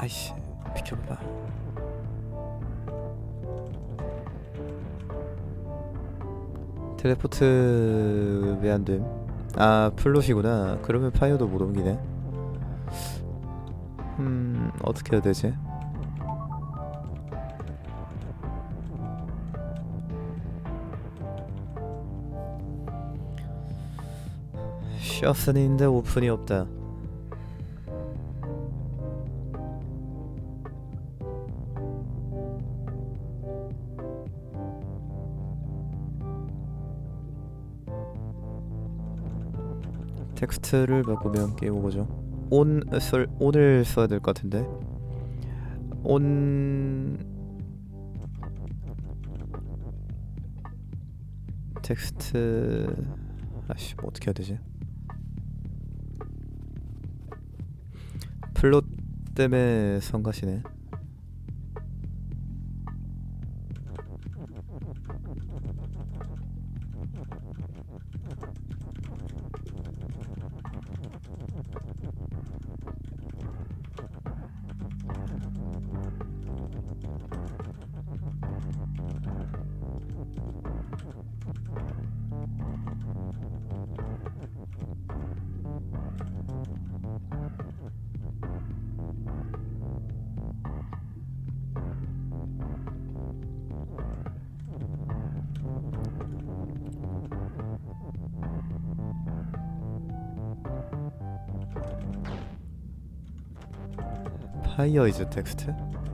S1: 아이씨 비켜봐. 텔레포트 왜 안됨? 아 플롯이구나. 그러면 파이어도 못 옮기네. 음 어떻게 해야 되지? 셔츠는 있는데 오픈이 없다. 텍스트를 바꾸면 게임 오버죠. 온, 설, 온을 써야 될 것 같은데. 온 텍스트 아씨 뭐 어떻게 해야 되지? 플롯 때문에 성가시네. 파이어 이즈 텍스트?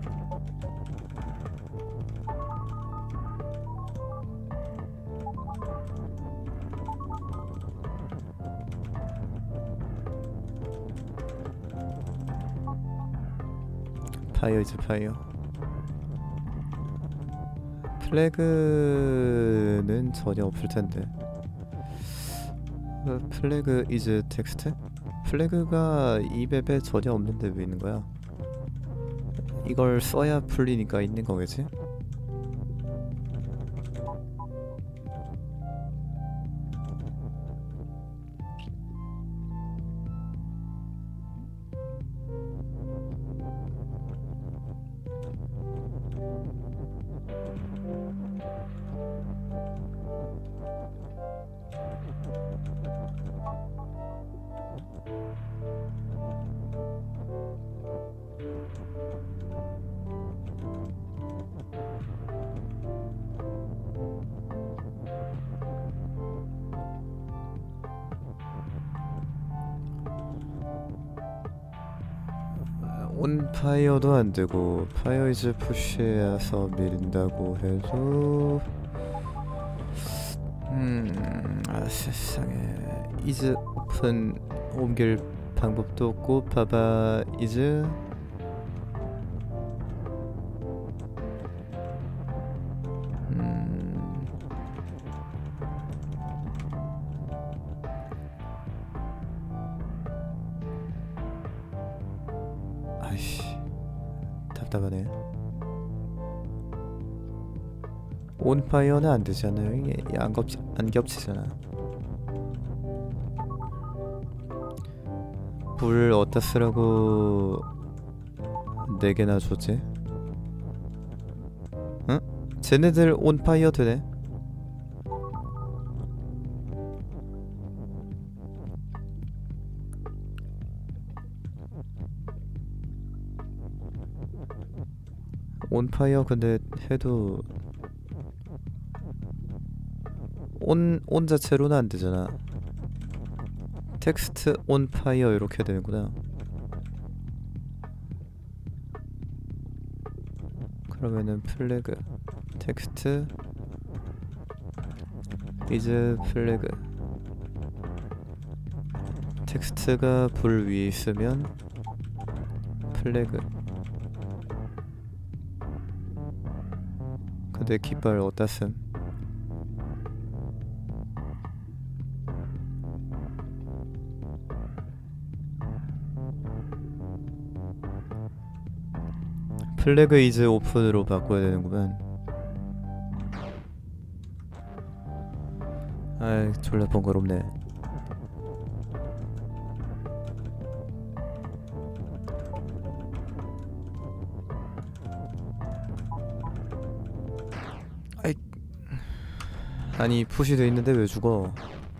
S1: 파이어 이즈 파이어. 플래그는 전혀 없을 텐데. 어, 플래그 이즈 텍스트? 플래그가 이 맵에 전혀 없는데 왜 있는 거야? 이걸 써야 풀리니까 있는 거겠지? 온 파이어도 안 되고 파이어 이즈 푸시해서 밀린다고 해도 음... 아 세상에 이즈 오픈 옮길 방법도 없고 봐봐 이즈 음... 아이씨 답답하네. 온파이어는 안 되잖아요. 이게 안 겹치 안 겹치잖아. 불 어디다 쓰라고 네 개나 줬지? 응? 쟤네들 온파이어 되네. 온파이어 근데 해도 온, 온 자체로는 안 되잖아. 텍스트 온 파이어 이렇게 되는구나. 그러면은 플래그 텍스트 이즈 플래그 텍스트가 불 위에 있으면 플래그. 근데 깃발 어디다 쓴? 플래그 이즈 오픈으로 바꿔야 되는구만. 아이 졸라 번거롭네. 아니 푸시돼 있는데 왜 죽어?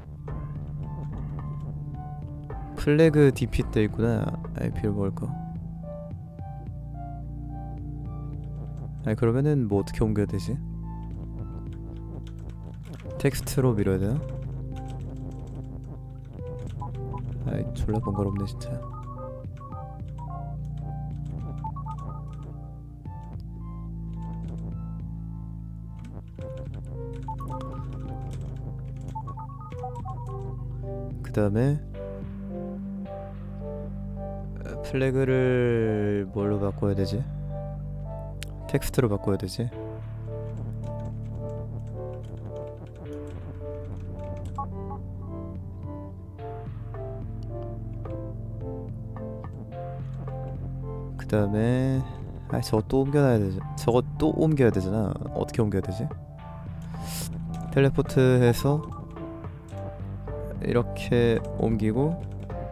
S1: 플래그 디피 때 있구나. 아이피를 뭘까? 아니 그러면은 뭐 어떻게 옮겨야 되지? 텍스트로 밀어야 되나? 아이 졸라 번거롭네 진짜. 그 다음에 플래그를 뭘로 바꿔야 되지? 텍스트로 바꿔야 되지? 그 다음에 아 저거 또 옮겨놔야 되지. 저거 또 옮겨야 되잖아. 어떻게 옮겨야 되지? 텔레포트해서 이렇게 옮기고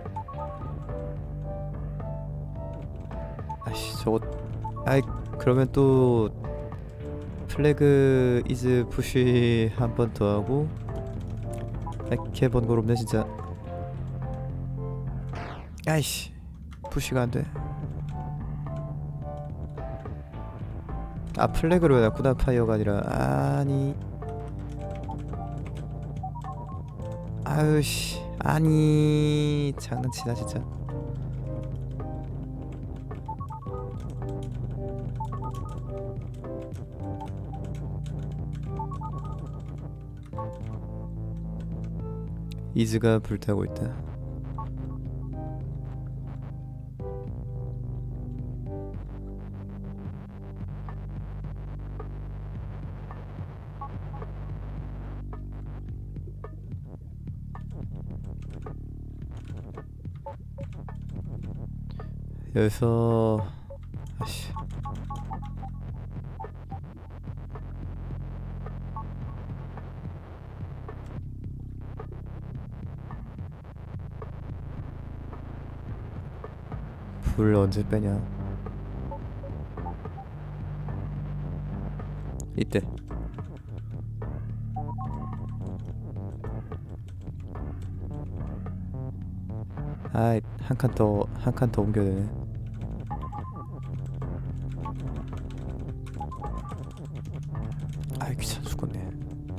S1: 아씨 저거 아이 그러면 또 플래그 이즈 푸시 한 번 더 하고 아이 개 번거롭네 진짜. 아이씨 푸시가 안돼. 아 플래그로 해놨구나 파이어가 아니라. 아니 아유씨 아니 장난치나 진짜. 이즈가 불타고 있다. 여기서 아씨 불 언제 빼냐. 이때 아이 한 칸 더 한 칸 더 옮겨야 되네. 아이 귀찮아 죽겠네.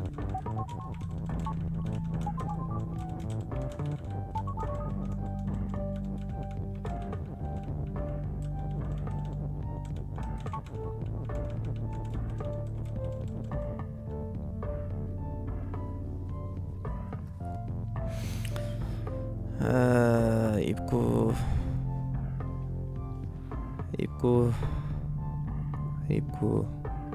S1: 아 입구 입구 입구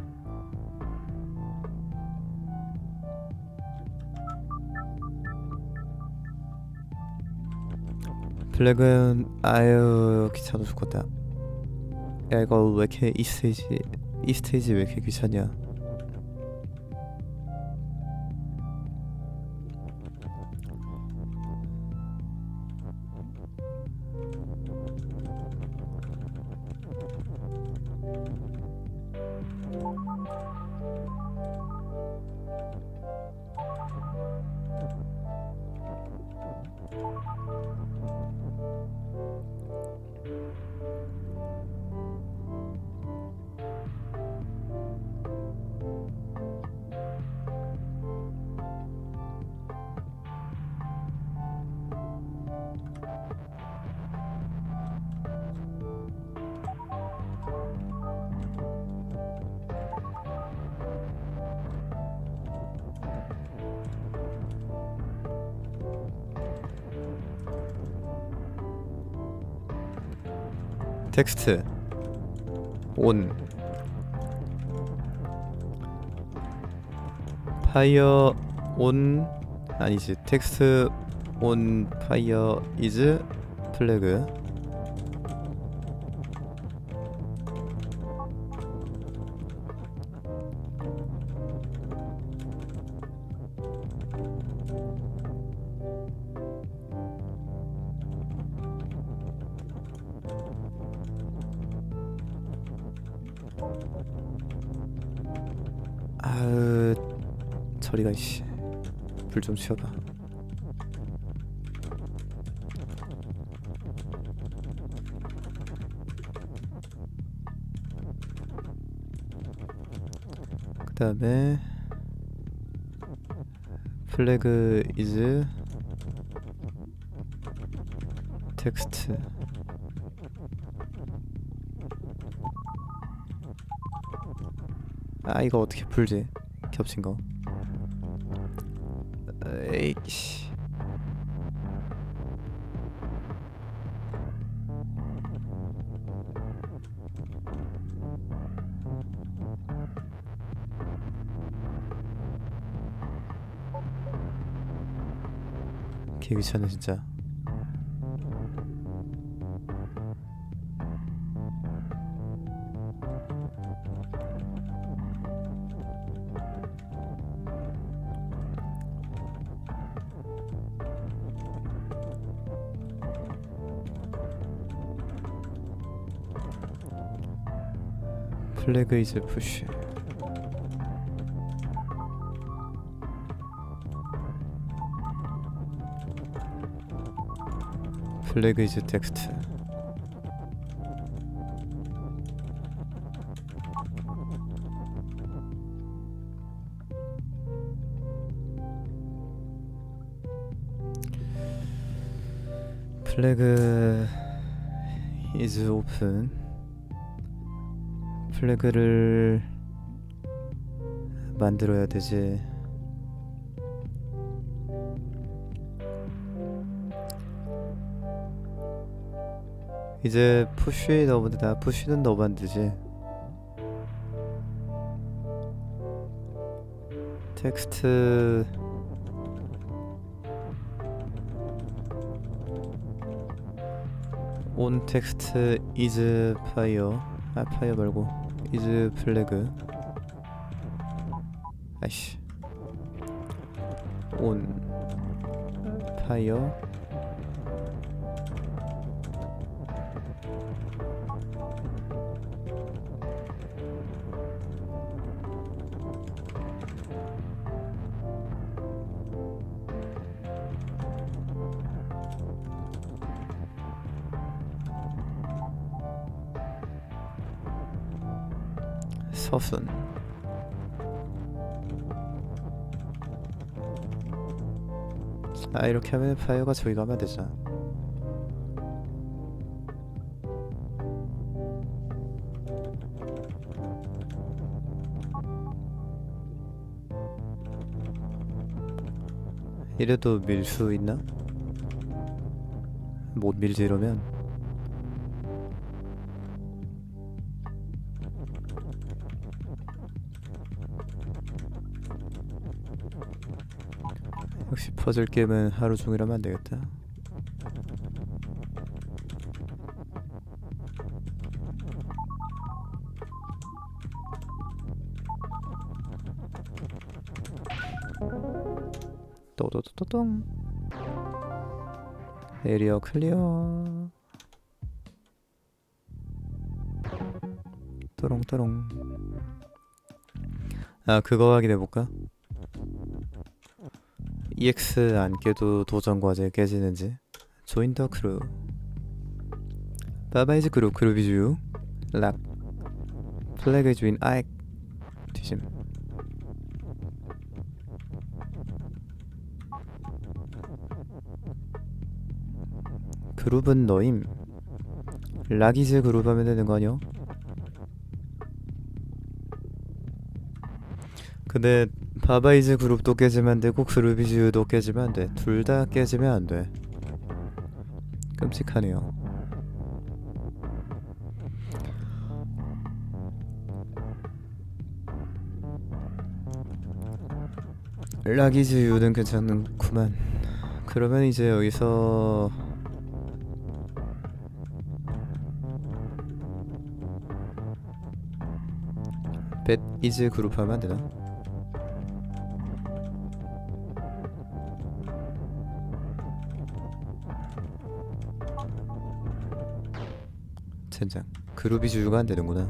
S1: 플래그는 아유 귀찮아 죽겠다. 야 이거 왜 이렇게 이 스테이지 이 스테이지 왜 이렇게 귀찮냐. 텍스트 온 파이어 온 아니지 텍스트 온 파이어 이즈 플래그. 아으 저리가 이씨. 불 좀 치워봐. 그 다음에 플래그 이즈 텍스트. 아 이거 어떻게 풀지? 겹친 거. 에이씨. 개 귀찮네 진짜. 플래그 이즈 푸시. 플래그 이즈 텍스트. 플래그 이즈 오픈. 플래그를 만들어야 되지. 이제 푸쉬 넣으면 되나? 푸쉬는 넣으면 안 되지. 텍스트 온 텍스트 is fire. 아 파이어 말고 is 플래그. 아이씨. 온 파이어 서순. 아 이렇게 하면 파이어가 저기 가면 되잖아. 이래도 밀 수 있나? 못 밀지 이러면. 역시 퍼즐 게임은 하루 종일 하면 안 되겠다. 또또또똥. 에리어 클리어. 또롱또롱. 아 그거 확인해볼까? 이엑스 안 깨도 도전 과제 깨지는지. 조인 더 크루. 바바이즈 그룹 그룹이주. 락. 플래그 주인 아익. 뒤짐. 그룹은 너임. 락이즈 그룹 하면 되는 거 아니야? 근데 바바이즈 그룹도 깨지면 안 되고 그룹이즈도 깨지면 안 돼. 둘 다 깨지면 안 돼. 끔찍하네요. 락이즈 유는 괜찮구만. 그러면 이제 여기서 벳 이즈 그룹 하면 안 되나? 젠장. 그룹이 주유가 안 되는구나.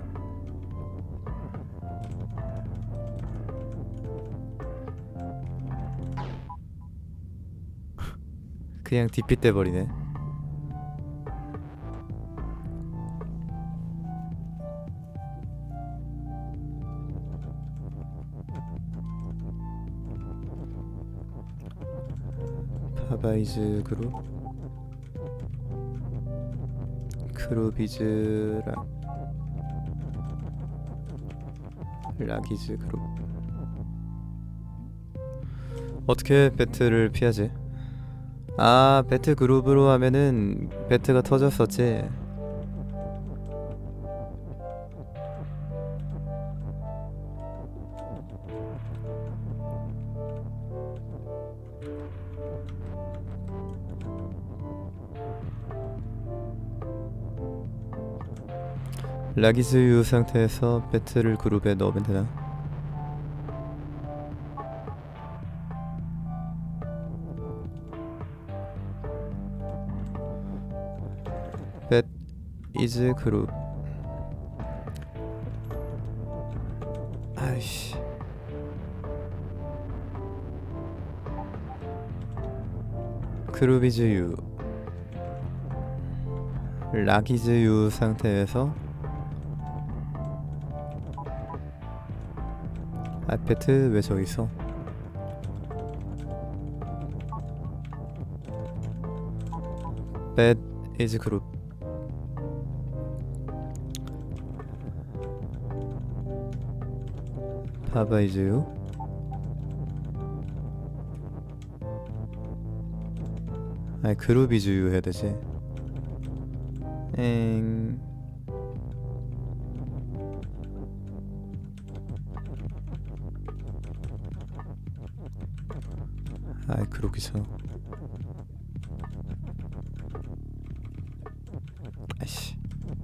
S1: 그냥 디피 떼버리네. 파바이즈 그룹 그룹이즈랑 라기즈 그룹. 어떻게 배트를 피하지? 아, 배트 그룹으로 하면은 배트가 터졌었지. 라기즈유 상태에서 배트를 그룹에 넣으면 되나? 뱃 이즈 그룹. 아이씨. 그룹 이즈 유. 라기즈 유 상태에서 아, 배트 왜 저기 있어? 뱃 이즈 그룹. 파바이즈유. 아니, 그룹이즈유 해야 되지. 엥. 아이, 그룹이죠. 아이씨.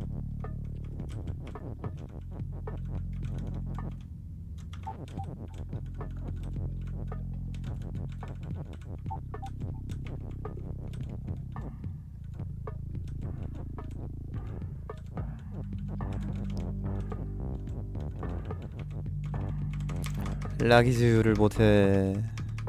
S1: 라기즈유를 못해.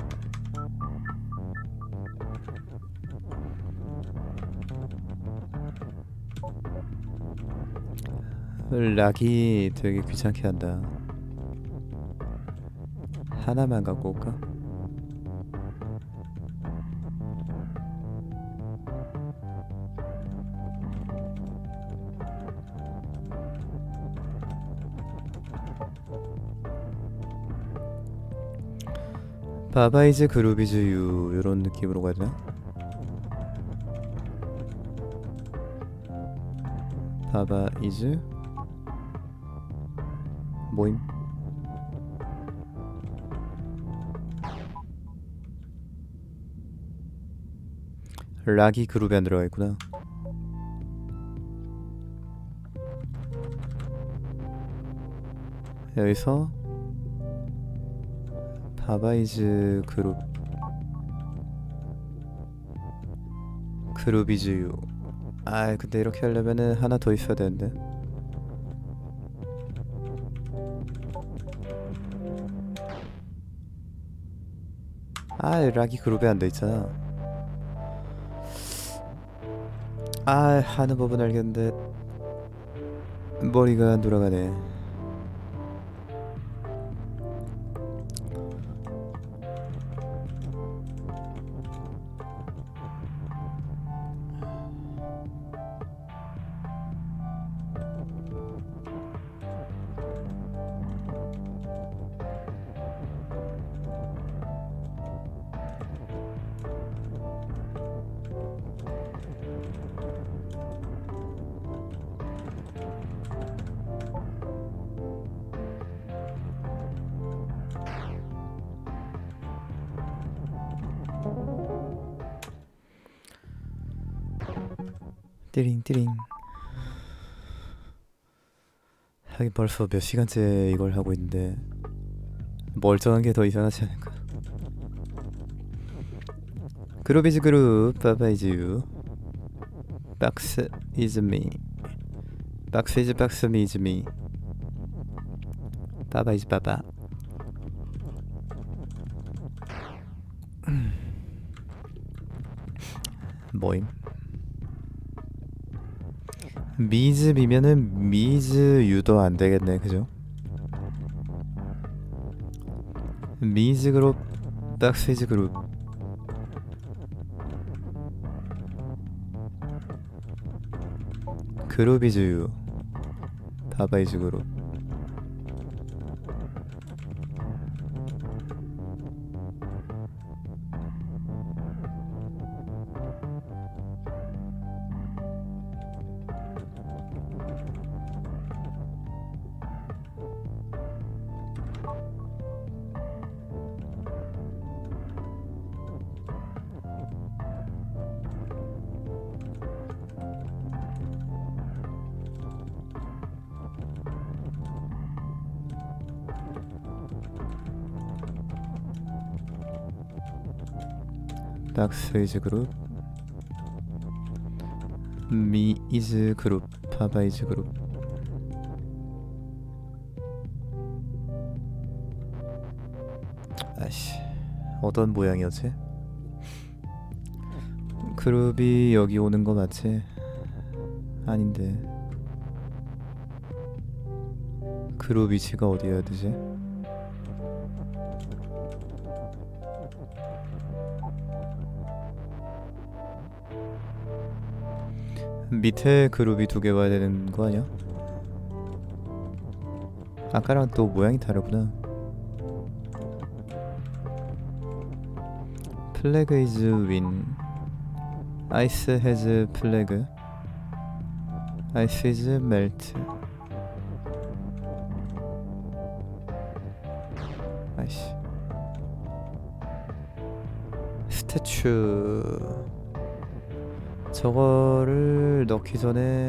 S1: 락이 되게 귀찮게 한다. 하나만 갖고 올까? 바바이즈 그룹이즈 유 요런 느낌으로 가야 되나? 바바이즈 모임. 락이 그룹에 안 들어가 있구나. 여기서 바바이즈 그룹 그룹이즈 유. 아, 근데 이렇게 하려면은 하나 더 있어야 되는데. 아, 락이 그룹에 안 돼 있잖아. 아, 하는 법은 알겠는데 머리가 안 돌아가네. 띠링 띠링. 하긴 벌써 몇 시간째 이걸 하고 있는데 멀쩡한 게 더 이상하지 않을까. 그룹이즈 그룹 바바이즈 유. 박스 이즈 미. 박스 이즈 박스 미 이즈 미. 바바이즈 바바. 뭐임? 미즈 비면은 미즈 유도 안 되겠네, 그죠? 미즈 그룹, 딱스이즈 그룹. 그룹이즈 유, 바바이즈 그룹. 딱스이즈 그룹, 미이즈 그룹, 바바이즈 그룹. 아씨, 어떤 모양이었지? 그룹이 여기 오는 거 맞지? 아닌데. 그룹 위치가 어디여야 되지? 밑에 그룹이 두 개 와야 되는 거 아니야? 아까랑 또 모양이 다르구나. 플래그 이즈 윈, 아이스 해즈 플래그, 아이스 이즈 멜트. 아이씨. 스태츄. 저거를 넣기 전에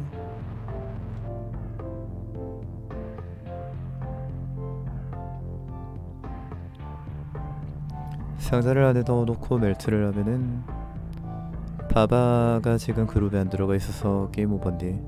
S1: 상자를 안에 넣어놓고 멜트를 하면은 바바가 지금 그룹에 안 들어가 있어서 게임 오버인데.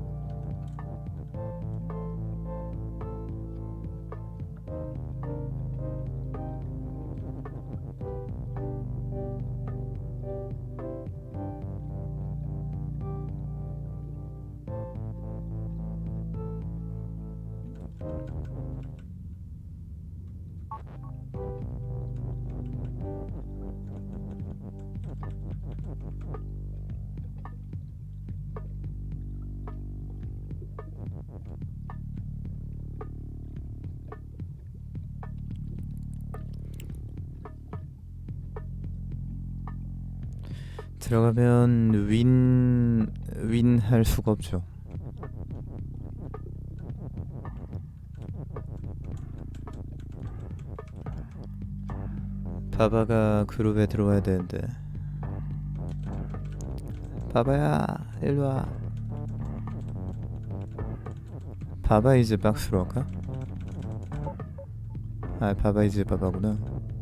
S1: 들어가면 윈... 윈 할 수가 없죠. 바바가 그룹에 들어와야 되는데. 바바야 일로와. 바바 이즈 박스로 할까? 아 바바 이즈 바바구나.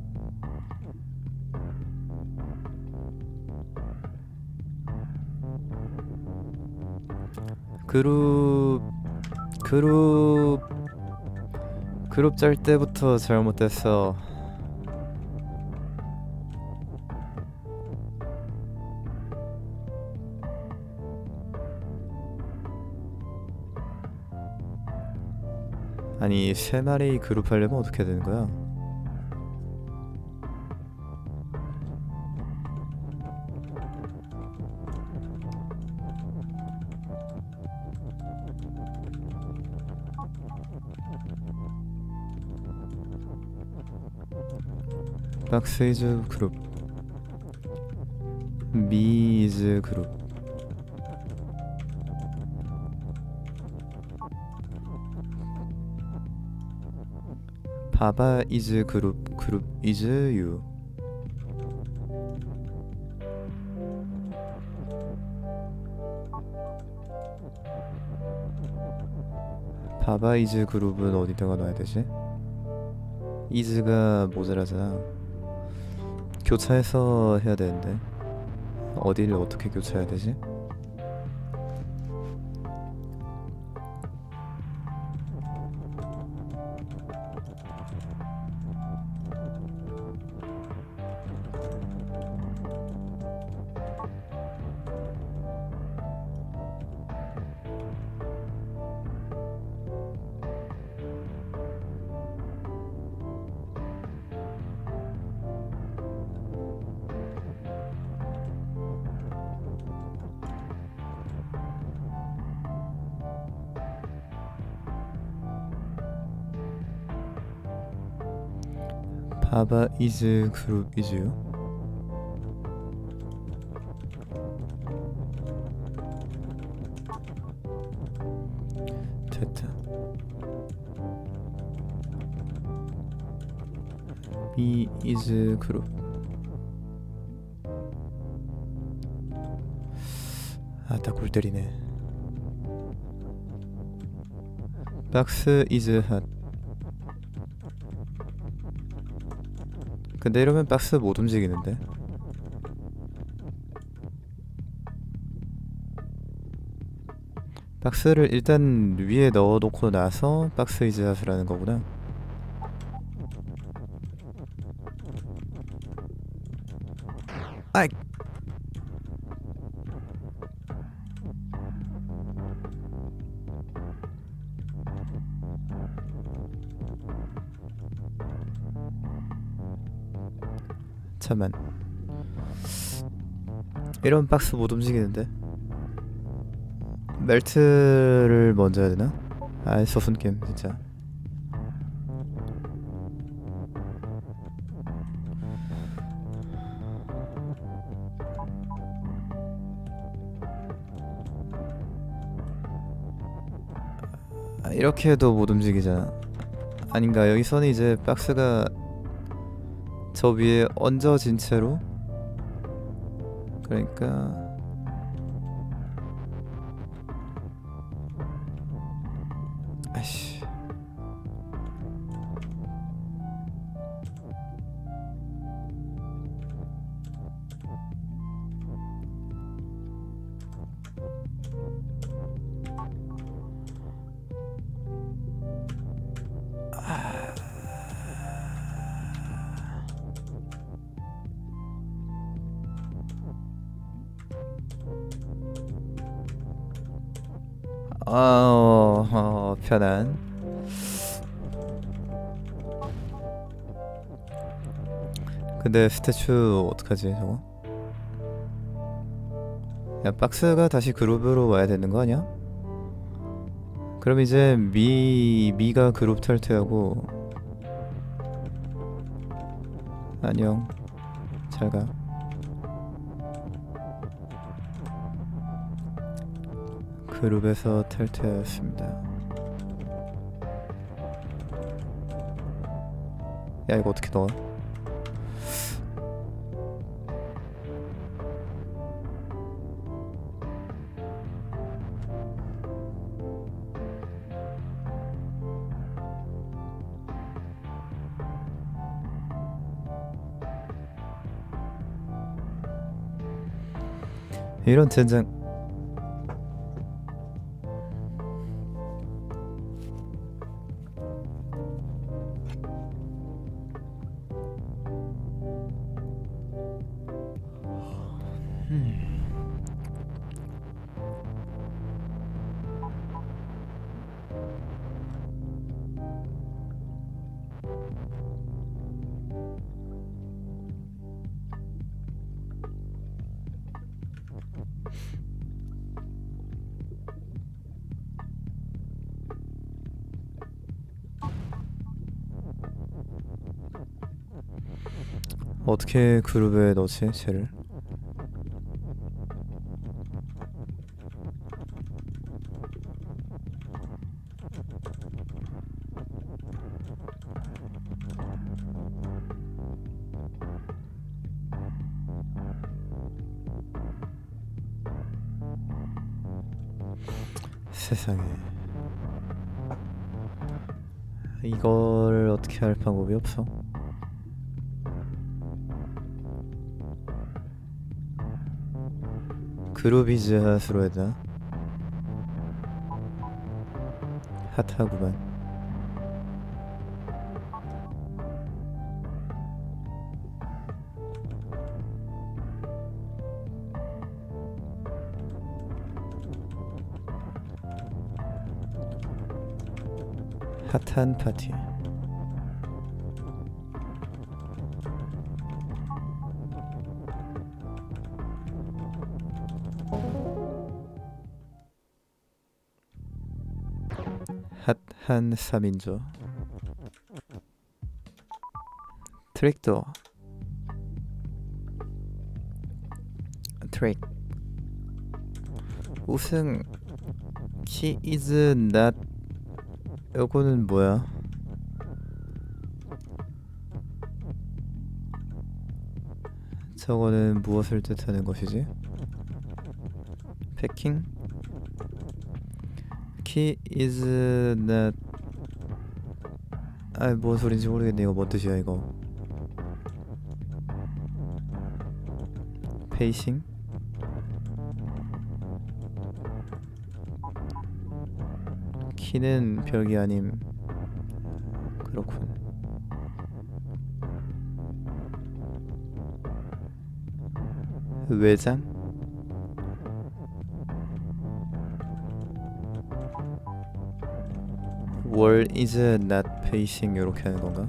S1: 그룹 그룹 그룹 짤 때부터 잘못됐어. 아니 세 마리 그룹 하려면 어떻게 되는 거야? 박스이즈 그룹, 미이즈 그룹, 바바 이즈 그룹, 그룹 이즈 유. 바바 이즈 그룹은 어디다가 넣어야 되지? 이즈가 모자라잖아. 교차해서 해야 되는데 어디를 어떻게 교차해야 되지? 하바 이즈 그룹 이즈요? 됐다. B is 그룹. 아따 골 때리네. 박스 is hot. 근데 이러면 박스 못 움직이는데. 박스를 일단 위에 넣어놓고 나서 박스 is hot을 하는 거구나. 아이! 잠만. 이런 박스 못 움직이는데. 멜트를 먼저 해야 되나? 아이 서순겜 진짜. 아, 이렇게 해도 못 움직이잖아. 아닌가? 여기서는 이제 박스가 저 위에 얹어진 채로, 그러니까 아이씨. 아, 어, 어, 편안. 근데 스태츄 어떡하지 저거? 야, 박스가 다시 그룹으로 와야 되는 거 아니야? 그럼 이제 미... 미가 그룹 탈퇴하고. 안녕. 잘가. 그룹에서 탈퇴하였습니다. 야, 이거 어떻게 넣어? 이런 젠장. 어떻게 그룹에 넣지 쟤를? 세상에. 이걸 어떻게 할 방법이 없어? 그룹 이즈 핫으로 해야 되나? 핫하구만. 핫한 파티. 핫한 삼인조. 트랙터 트랙 우승 key is not 요거는 뭐야? 저거는 무엇을 뜻하는 것이지? 패킹? key is not 아, 뭔 소린지 모르겠네. 이거 뭔 뜻이야 이거? 페이싱? 키는 별게 아님. 그렇군. 외장? 월 is not pacing 요렇게 하는 건가?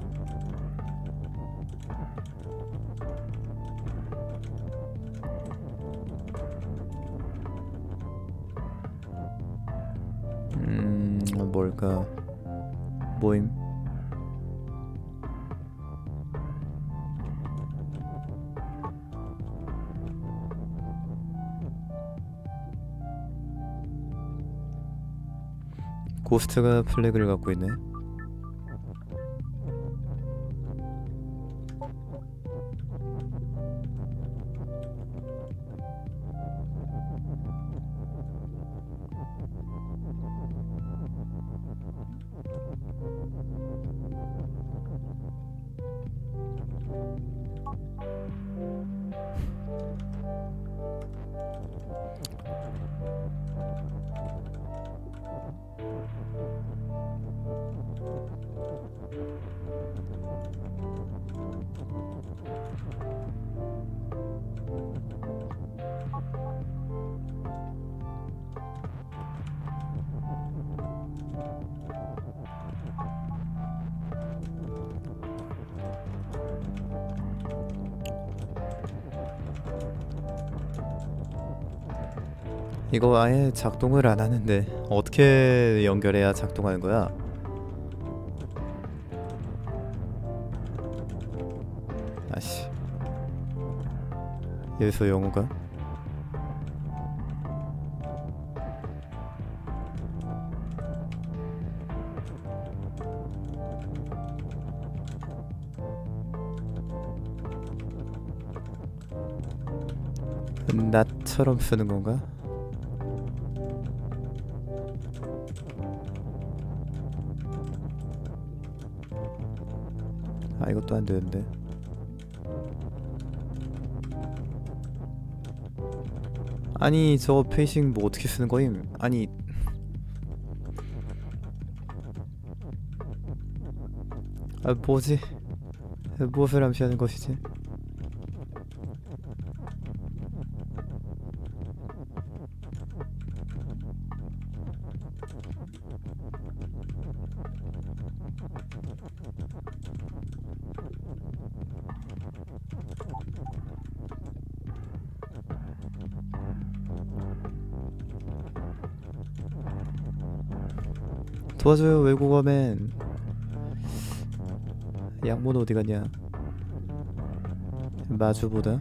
S1: 음... 뭘까? 모임? 고스트가 플래그를 갖고 있네. 이거 아예 작동을 안 하는데 어떻게 연결해야 작동하는 거야? 아씨, 여기서 영어가? 낫처럼 쓰는 건가? 아, 이것도 안 되는데. 아니, 저 페이싱 뭐 어떻게 쓰는 거임? 아니, 아, 뭐지? 무엇을 암시하는 것이지? 도와줘요, 외국어맨. 양모는 어디 갔냐? 마주보다?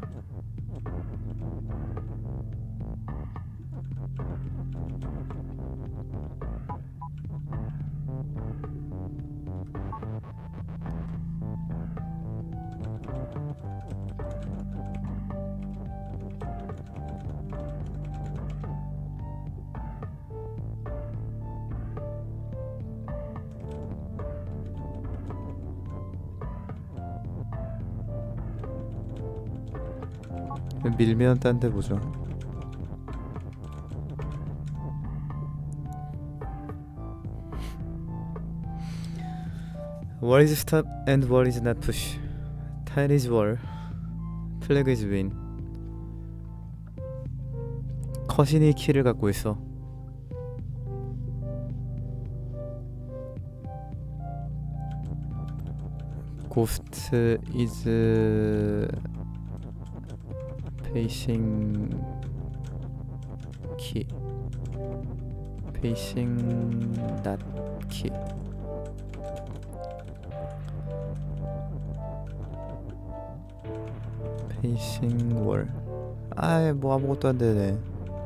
S1: 밀면 딴 데 보죠. What is stop and what is not push? Tile is war. Flag is win. 커신이 키를 갖고 있어. Ghost is Pacing key. Pacing not key. 페이싱 월. 아이 뭐 아무것도 안 되네.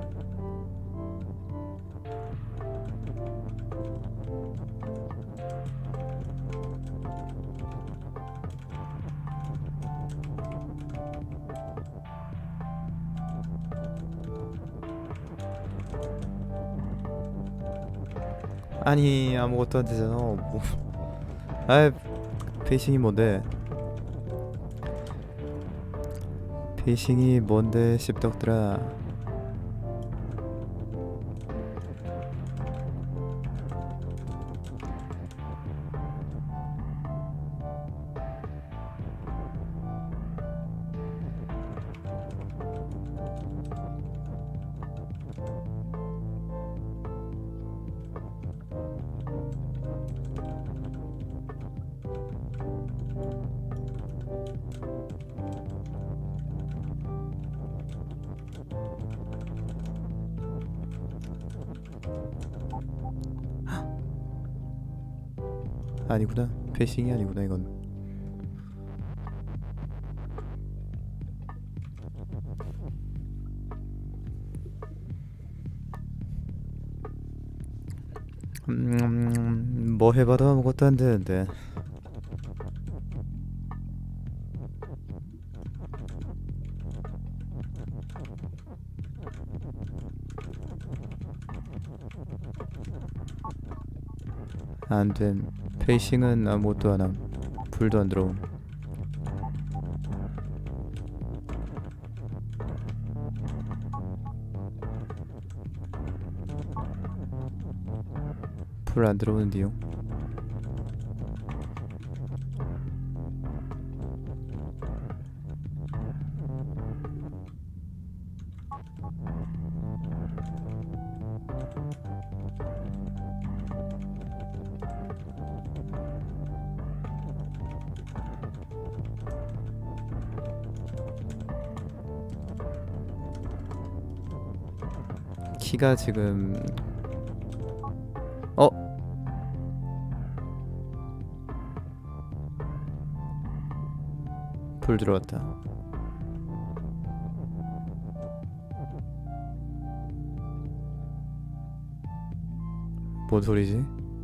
S1: 아니 아무것도 안 되잖아. 뭐. 아이 페이싱이 뭔데? 페이싱이 뭔데 씹덕들아. 아니구나. 패싱이 아니구나 이건. 음, 뭐 해봐도 아무것도 안 되는데. 안됨. 페이싱은 아무것도 안함. 불도 안 들어옴. 불 안 들어오는데요. 키가 지금 어? 불 들어왔다. 뭔 소리지?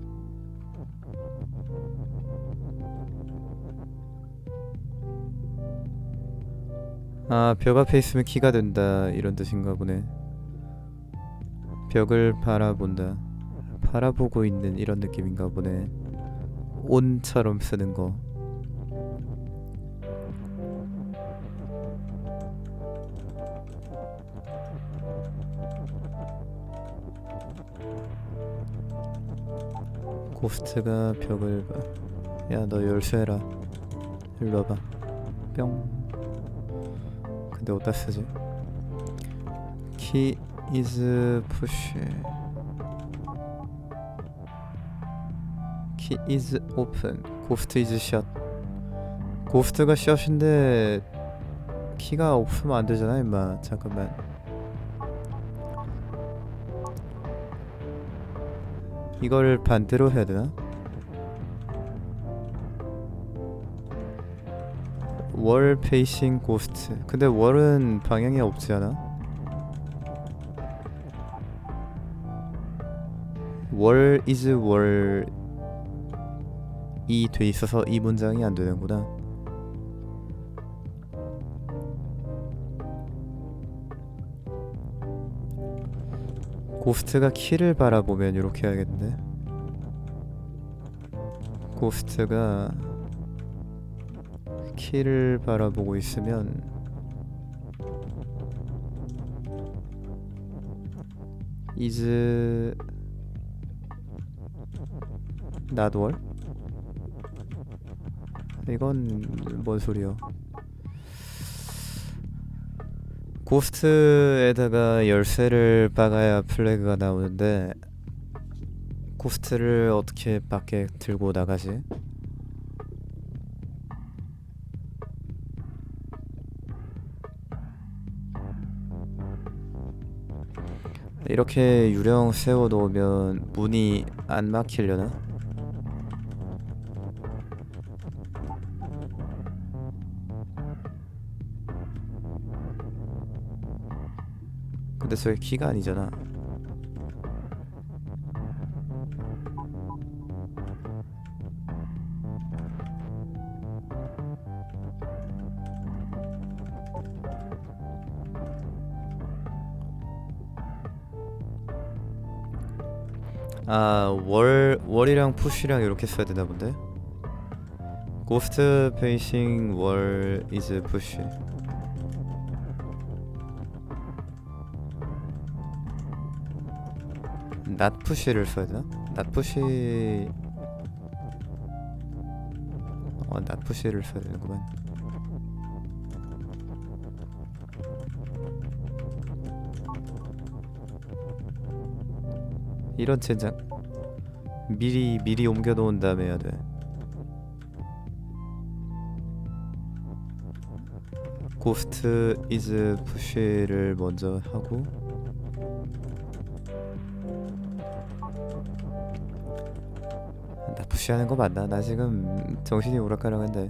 S1: 아, 벽 앞에 있으면 키가 된다 이런 뜻인가 보네. 벽을 바라본다. 바라보고 있는 이런 느낌인가 보네. 온처럼 쓰는 거. 고스트가 벽을 봐. 야, 너 열쇠해라. 일로 와봐. 뿅. 근데 어디다 쓰지? 키 is push. 키 is open. 고스트 is shut. 고스트가 shut인데 키가 없으면 안 되잖아 임마. 잠깐만. 이걸 반대로 해야 되나? 월 페이싱 고스트. 근데 월은 방향이 없지 않아? 월 is 월이 돼 있어서 이 문장이 안 되는구나. 고스트가 키를 바라보면 이렇게 해야겠는데. 고스트가 키를 바라보고 있으면 is not wall? 이건 뭔 소리야? 고스트에다가 열쇠를 박아야 플래그가 나오는데 고스트를 어떻게 밖에 들고 나가지? 이렇게 유령 세워 놓으면 문이 안 막히려나? 근데 저게 키가 아니잖아. 아, 월, 월이랑 푸시랑 이렇게 써야 되나 본데? 고스트 페이싱 월 이즈 푸시. 낫 푸시를 써야 되나? 낫 푸시. 어, 낫 푸시를 써야 되는구만. 이런 젠장. 미리 미리 옮겨 놓은 다음에 해야 돼. 고스트 이즈 푸시를 먼저 하고 나 푸시하는 거 맞나? 나 지금 정신이 오락가락한데.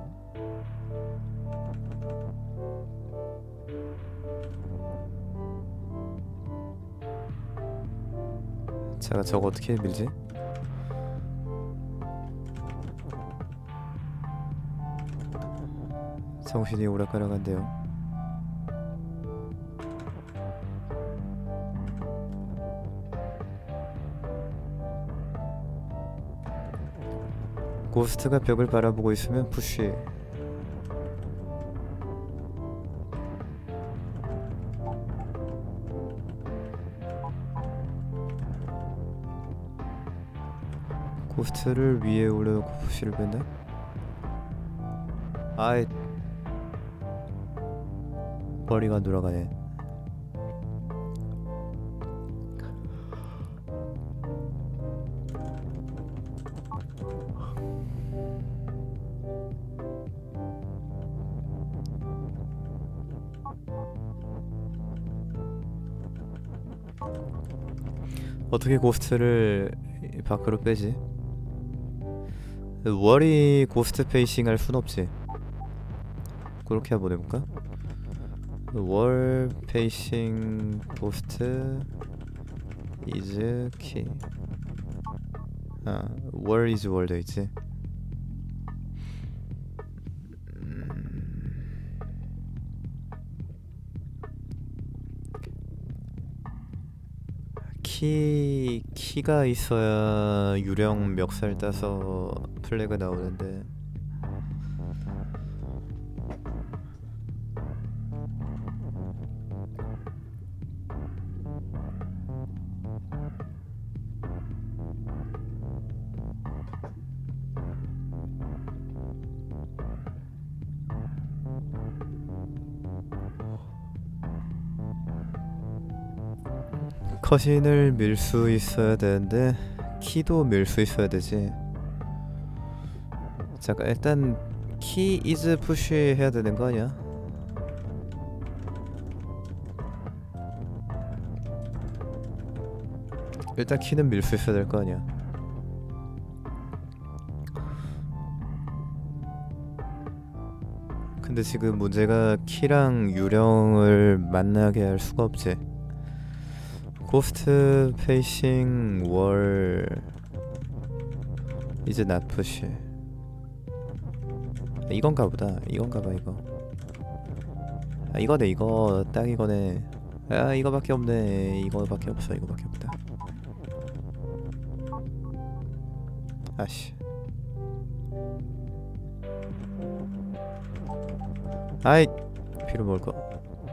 S1: 제가 저거 어떻게 밀지? 정신이 오락가락한데요. 고스트가 벽을 바라보고 있으면 푸시. 고스트를 위에 올려놓고 푸시를 뺀다? 아이, 머리가 돌아가네. 어떻게 고스트를 밖으로 빼지? 월이 고스트 페이싱 할 순 없지. 그렇게 한번 해볼까? 월 페이싱 고스트 is key. 아, 월 is 월 돼있지. 키... 키가 있어야 유령 멱살 따서 플래그 나오는데 컷인을 밀 수 있어야 되는데 키도 밀 수 있어야 되지. 잠깐 일단 키 이즈 푸시 해야 되는 거 아니야? 일단 키는 밀 수 있어야 될 거 아니야. 근데 지금 문제가 키랑 유령을 만나게 할 수가 없지. 고스트 페이싱 월 이제 낫 푸시. 이건가 보다. 이건가 봐 이거. 아 이거네 이거. 딱 이거네. 아 이거밖에 없네. 이거밖에 없어. 이거밖에 없다. 아씨. 아이 필요 먹을 거.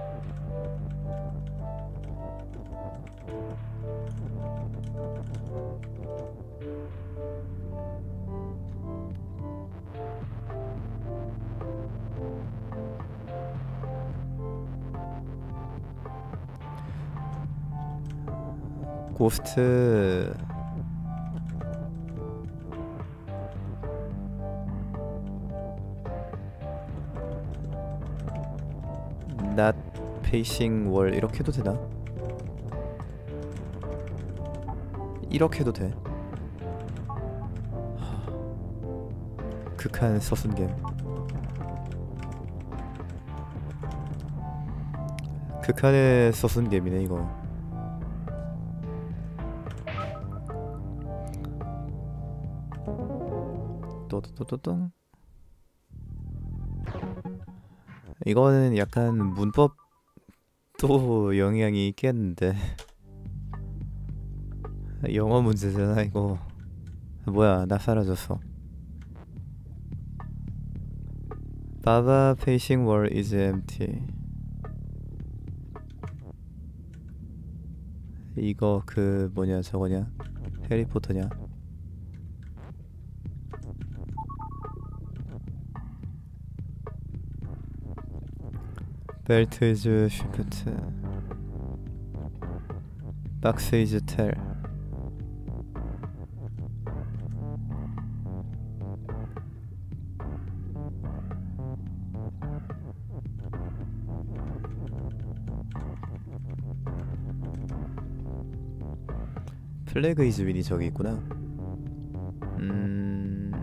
S1: 고스트 not facing wall 이렇게 해도 되나? 이렇게 해도 돼. 극한 서순겜. 극한에서 쓴 게임이네 이거. 또또또또똥. 이거는 약간 문법도 영향이 있겠는데. 영어 문제잖아 이거. 뭐야, 나 사라졌어. Baba facing wall is empty. 이거 그 뭐냐 저거냐? 해리포터냐? Belt is shift. Box is tail. 플래그 이즈 윈이 저기 있구나. 음...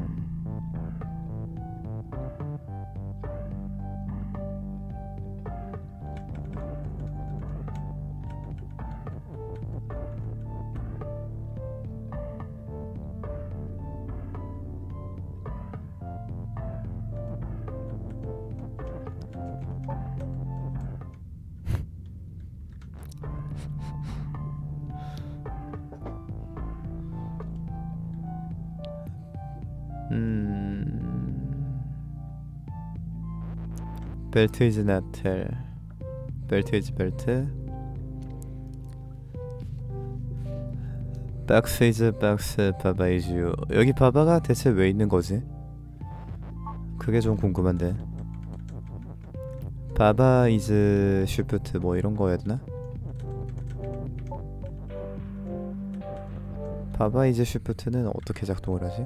S1: 음... Belt is not tail. Belt is belt. Box is box. Baba is you. 여기 바바가 대체 왜 있는 거지? 그게 좀 궁금한데. 바바 is shift 뭐 이런 거였나? 바바 is shift는 어떻게 작동을 하지?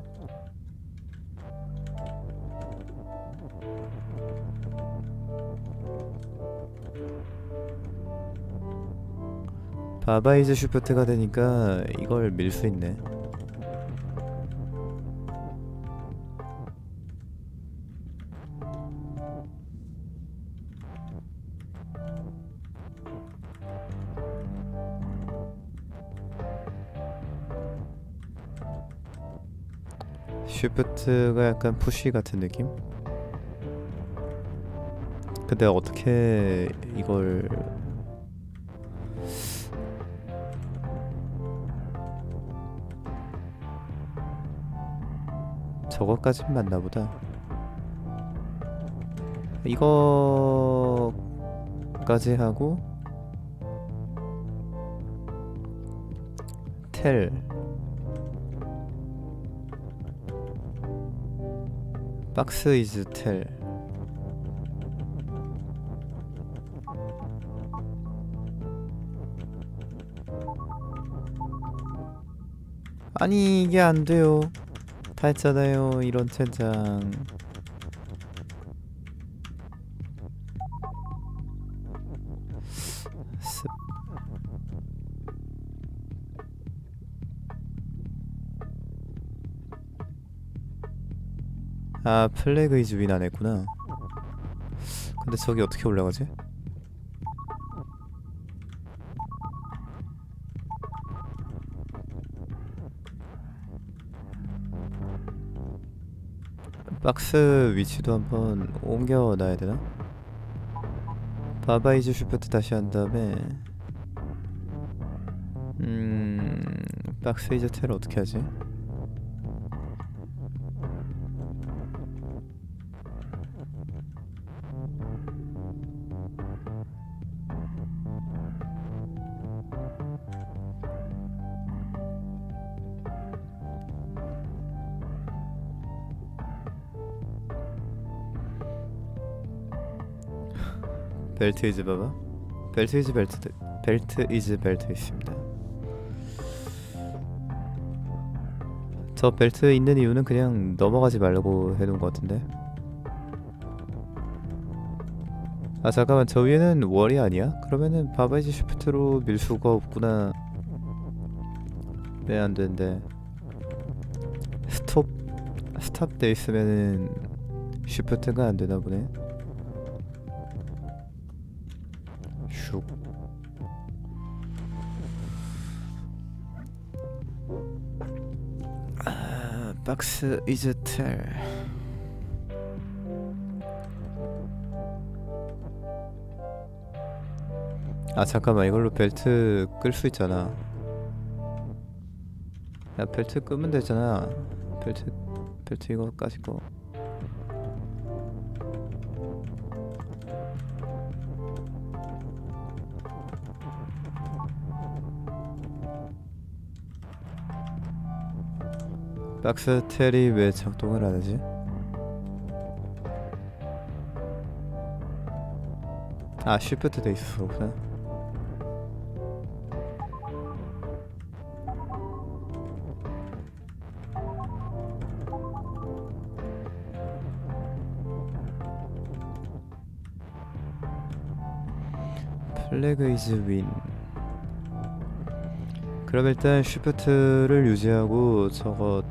S1: 바바이즈 슈퍼트가 되니까 이걸 밀 수 있네. 슈퍼트가 약간 푸시 같은 느낌? 근데 어떻게 이걸 저거까진 맞나보다. 이거까지 하고 텔 박스 이즈 텔. 아니 이게 안 돼요. 다 했잖아요. 이런 젠장. 습. 아 플래그 이즈 윈 안 했구나. 근데 저기 어떻게 올라가지? 박스 위치도 한번 옮겨 놔야 되나? 바바이즈 슈퍼트 다시 한 다음에 음... 박스 이즈 텔 어떻게 하지? 벨트 이즈 바바? 벨트 이즈 벨트 벨트 이즈 벨트 있습니다. 저 벨트 있는 이유는 그냥 넘어가지 말라고 해놓은 것 같은데. 아 잠깐만, 저 위에는 월이 아니야? 그러면은 바바이즈 쉬프트로 밀 수가 없구나. 네 안되는데. 스톱 스탑 돼 있으면은 쉬프트가 안되나 보네. 계속. 아, 박스 이즈 텔. 아 잠깐만, 이걸로 벨트 끌 수 있잖아. 야 벨트 끄면 되잖아. 벨트 벨트 이거 까짓거. 박스 텔이 왜 작동을 안 하지? 아 쉬프트 돼 있어서 그렇구나. 플래그 이즈 윈. 그럼 일단 쉬프트를 유지하고 저거.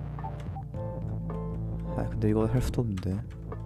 S1: 아 근데 이거 할 수도 없는데.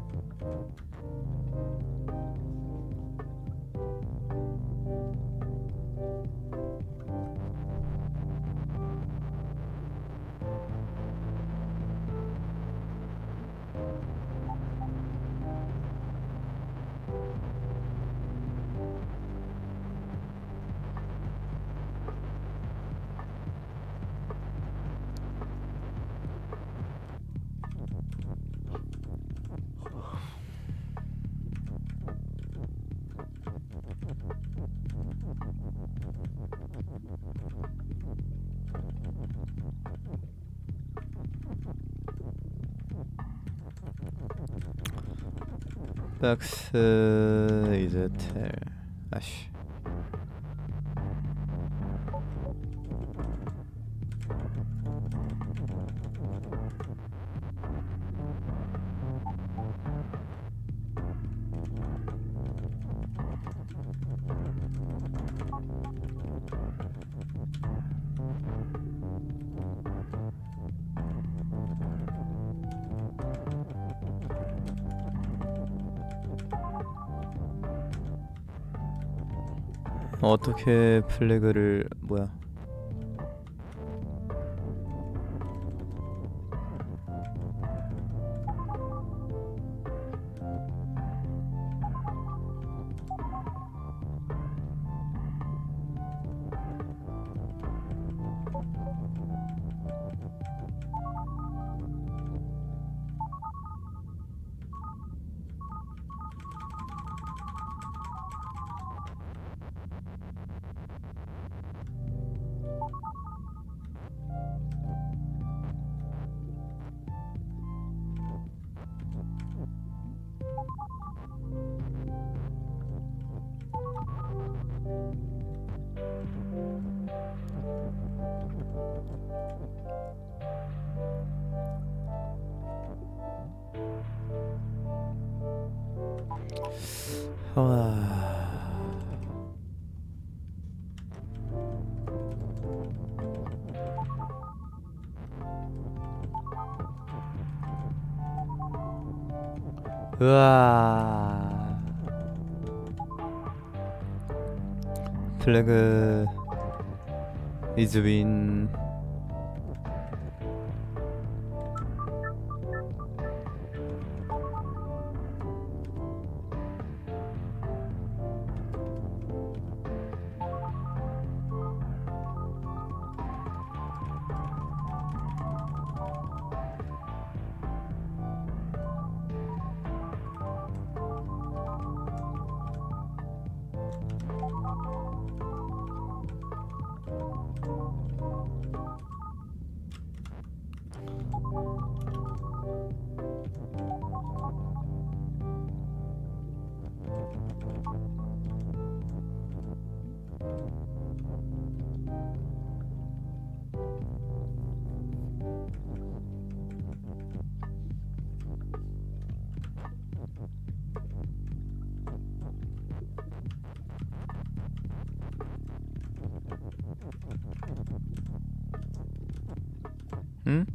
S1: 박스 이제 텔. 아씨. 어떻게 플래그를 뭐야? 와. 으아. 플래그 이즈 윈. 응?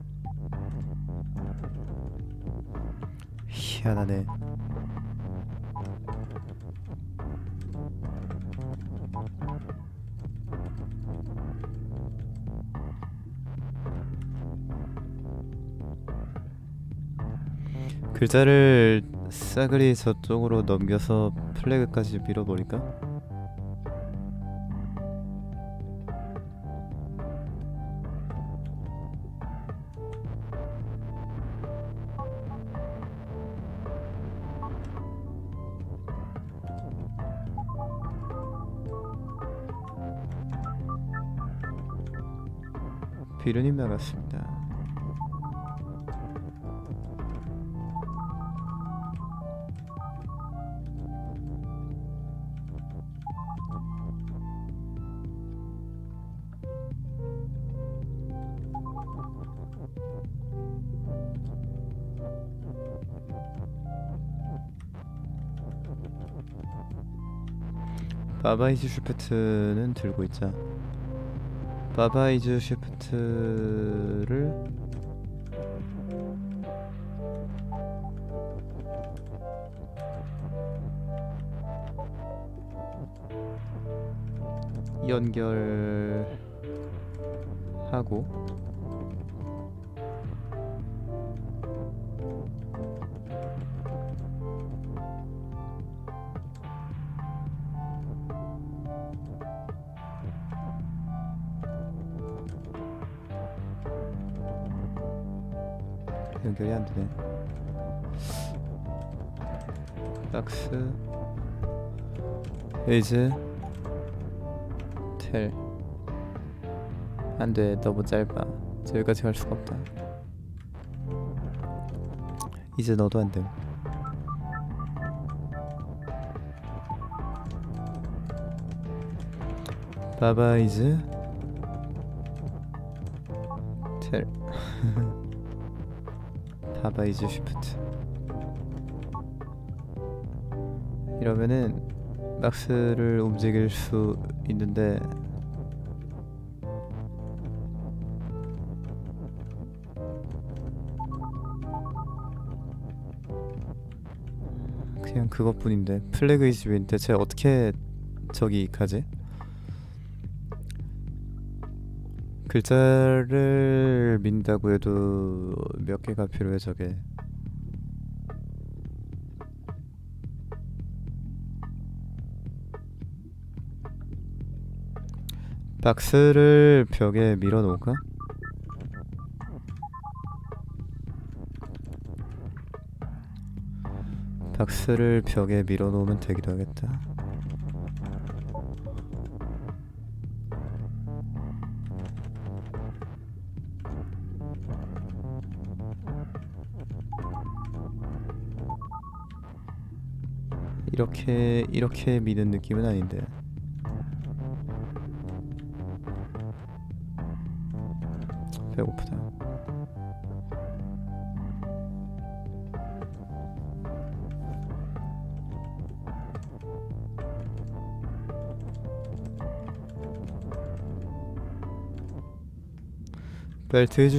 S1: 희한하네. 글자를 싸그리 저쪽으로 넘겨서 플래그까지 밀어버릴까? 비루님 나갔습니다. 바바이즈 슈프트는 들고 있자. 바바이즈 슈프트를 연결하고 연결이 안 되네. 박스 이즈 텔 안돼, 너무 짧아. 저기까지 갈 수가 없다. 이제 너도 안돼. 바바 이즈 텔 바바이즈 쉬프트. 이러면은 박스를 움직일 수 있는데 그냥 그것뿐인데. 플래그 이즈 윈 대체 어떻게 저기 가지? 글자를 민다고 해도 몇 개가 필요해 저게. 박스를 벽에 밀어 놓을까? 박스를 벽에 밀어 놓으면 되기도 하겠다. 이렇게 이렇게 미는 느낌은 아닌데. 배고프다. 벨트 이즈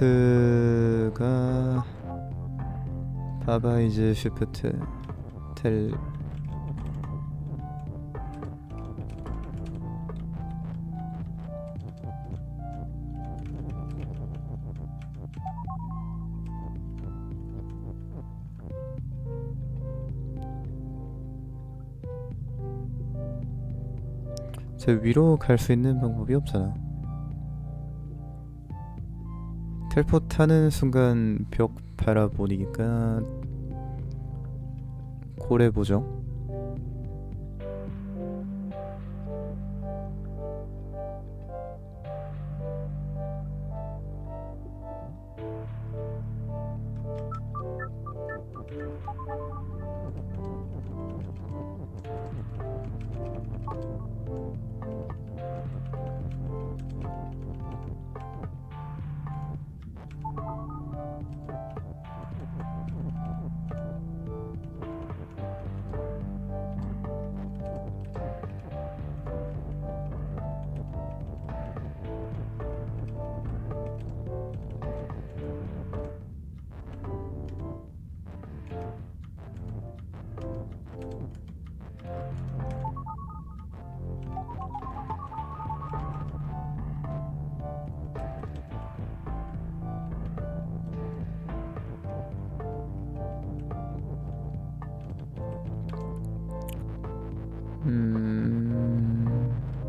S1: 쉬프트가 바바 이즈 쉬프트 텔 저 위로 갈 수 있는 방법이 없잖아. 텔포트 하는 순간 벽 바라보니까 고래 보정. 음...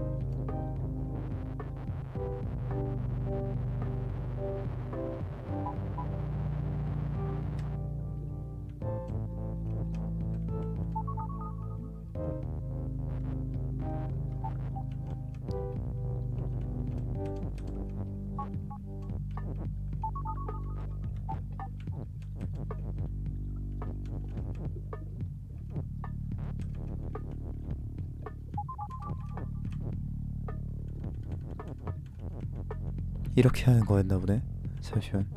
S1: 이렇게 하는 거였나 보네. 잠시만.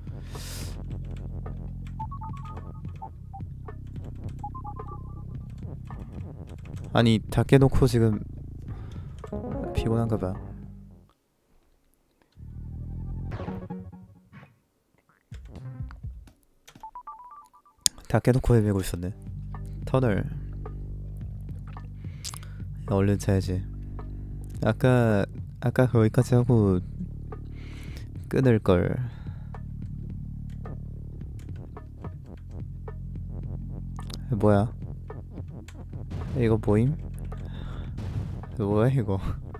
S1: 아니 다 깨놓고 지금 피곤한가 봐. 다 깨놓고 헤매고 있었네. 터널. 얼른 자야지. 아까 아까 거기까지 하고 끊을 걸. 뭐야? 이거 뭐임? 뭐야 이거?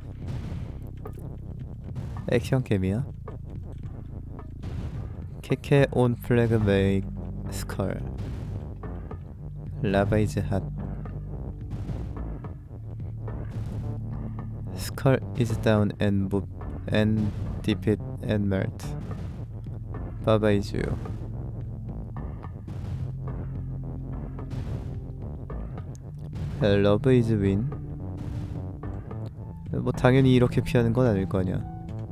S1: 액션 게임이야? 케케 온 플래그 메이크 스컬. 라바 이즈 핫. 스컬 is down and move and dip it and melt. 바바 is you. Love is win. 뭐 당연히 이렇게 피하는 건 아닐 거 아니야.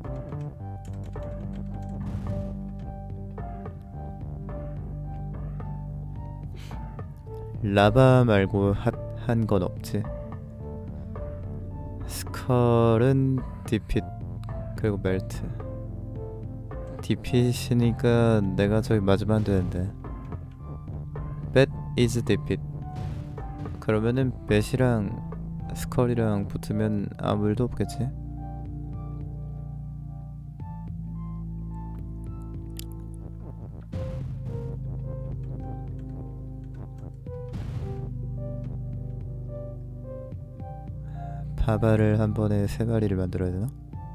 S1: 라바 말고 핫한 건 없지. 스컬은 디핏 그리고 멜트. 디핏이니까 내가 저기 맞으면 안 되는데. Bet is defeat. 그러면은 bet이랑 스컬이랑 붙으면 아무 일도 없겠지. 바바를 한 번에 세 마리를 만들어야 되나?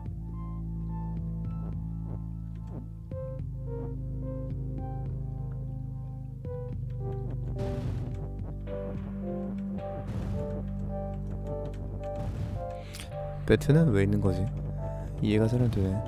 S1: 배트는 왜 있는 거지? 이해가 잘 안 되네.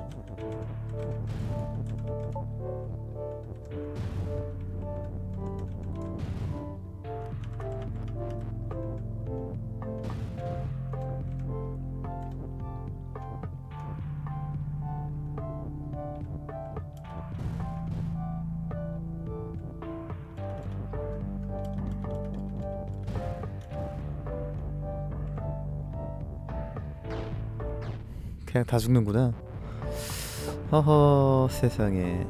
S1: 그냥 다 죽는구나. 허허 세상에.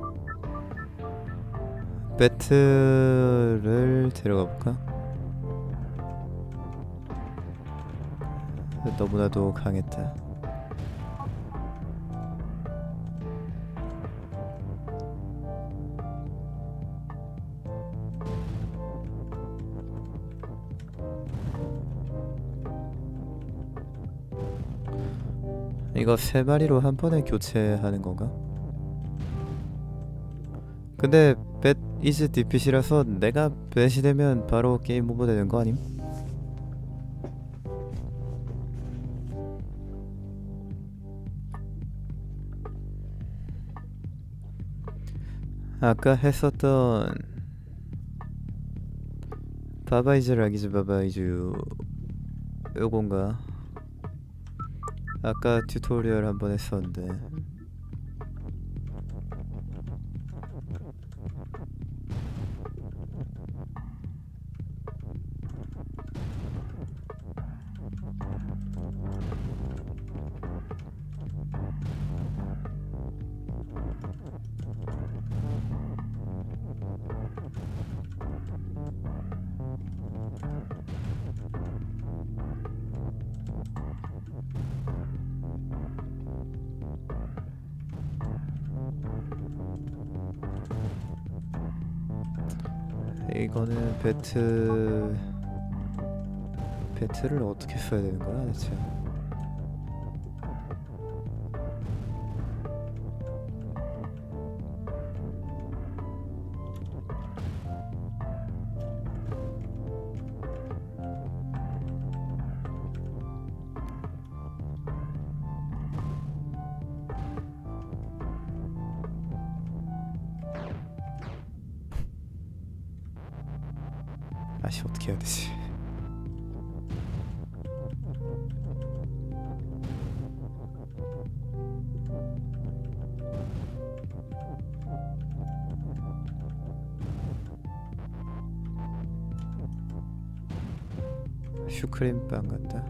S1: 배트를 데려가 볼까? 너무나도 강했다. 이거 세 마리로 한 번에 교체하는 건가? 근데 뱃 이즈 디핏이라서 내가 뱃이 되면 바로 게임 오버 되는 거 아님? 아까 했었던 바바이즈 라기즈 바바이즈 요건가? 아까 튜토리얼 한번 했었는데 이거는 배트 배트를 어떻게 써야 되는 거야 대체? 아씨 어떻게 해야 되지? 슈크림빵 같다.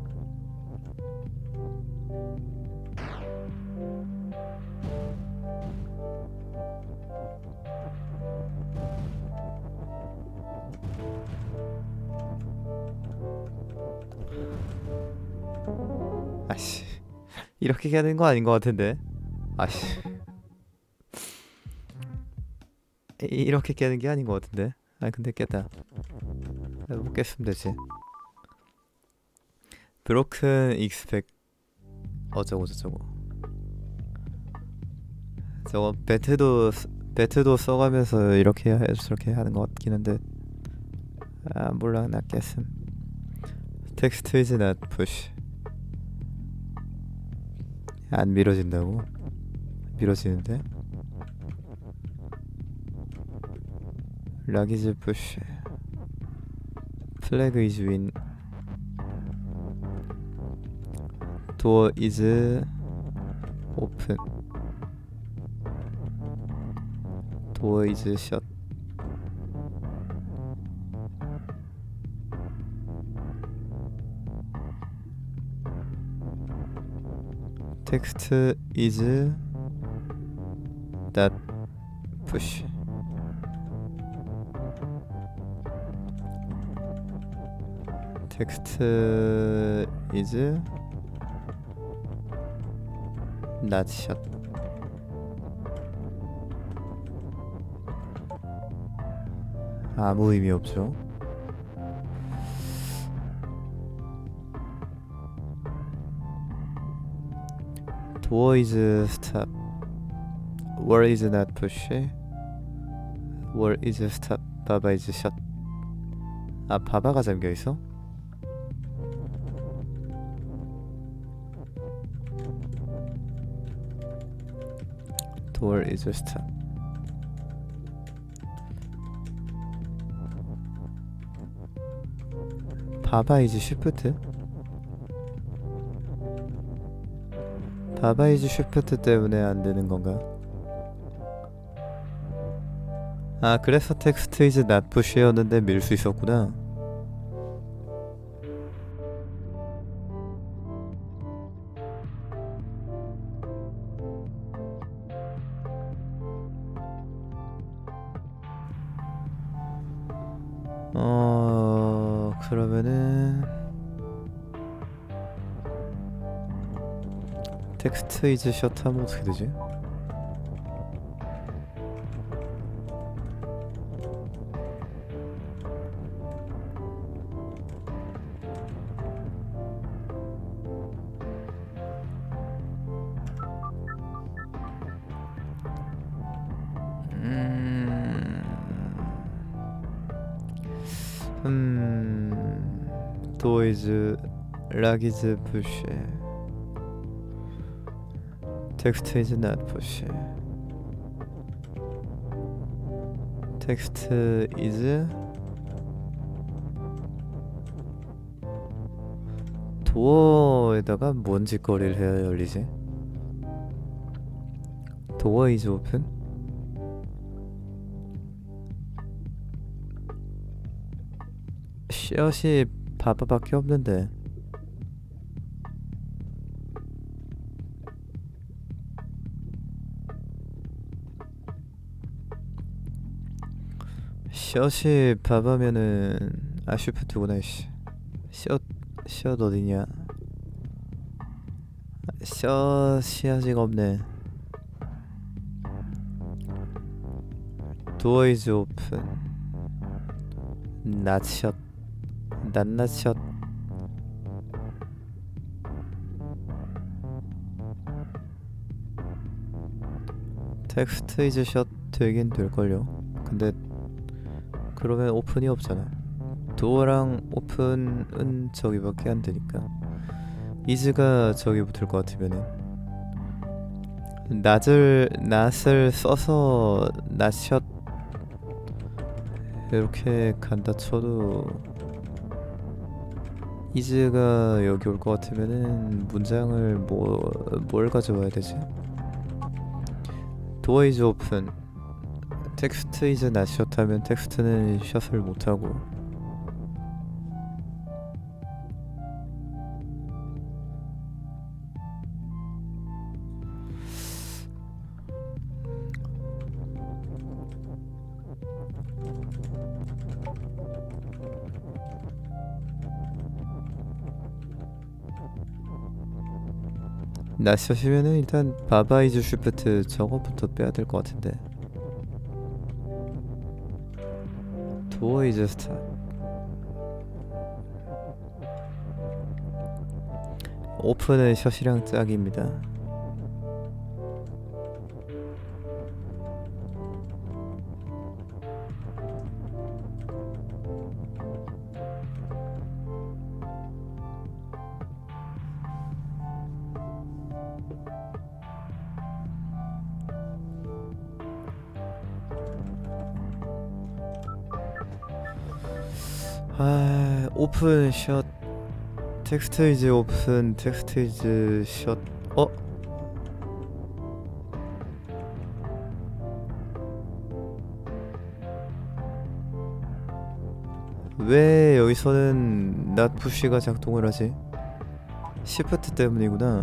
S1: 아씨 이렇게 해야 되는 거 아닌 것 같은데. 아씨 이- 이렇게 깨는 게 아닌 것 같은데. 아 근데 깼다. 못 깼으면 되지. 브로큰 익스펙 어쩌고 저쩌고. 저거 배트도 쓰- 배트도 써가면서 이렇게 해 저렇게 하는 것 같긴 한데. 아 몰라 나 깼음. 텍스트 is not push. 안 밀어진다고? 밀어지는데? 락 is push. 플래그 is win. door is open. door is shut. text is not push. text is not shut. 아무 의미 없죠. door is stop. where is not push. where is stop. 바바 is shut. 아 바바가 잠겨 있어? door is stop. 바바 is shift. 바바 is shift 때문에 안 되는 건가? 아 그래서 텍스트 is not push였는데 밀 수 있었구나. 어 그러면은 텍스트 is shut 하면 어떻게 되지? 음, door is 락 is push. text is not push. text is 도어에다가 뭔 짓거리를 해야 열리지? door is open. 샷이 바바밖에 없는데. 샷이 바바면은 아 슈프트구나. 씨. 샷, 샷 어디냐? 샷이 아직 없네. door is open. not shut. not not shut. 텍스트 이즈 샷 되긴 될걸요. 근데 그러면 오픈이 없잖아. 도어랑 오픈은 저기밖에 안 되니까. 이즈가 저기 붙을 것 같으면은 낫을 낫을 써서 낫샷 이렇게 간다 쳐도 이즈가 여기 올 것 같으면은 문장을 뭐 뭘 가져와야 되지? 도어 이즈 오픈 텍스트 이즈 낫샷 하면 텍스트는 샷을 못하고 낫샷이면은 일단 바바 이즈 쉬프트 저거부터 빼야 될 것 같은데. 도어 이즈 스타 오픈은 샷이랑 짝입니다. 아, 오픈 샷 텍스트 이즈 오픈 텍스트 이즈 샷 어? 왜 여기서는 not push가 작동을 하지? 시프트 때문이구나.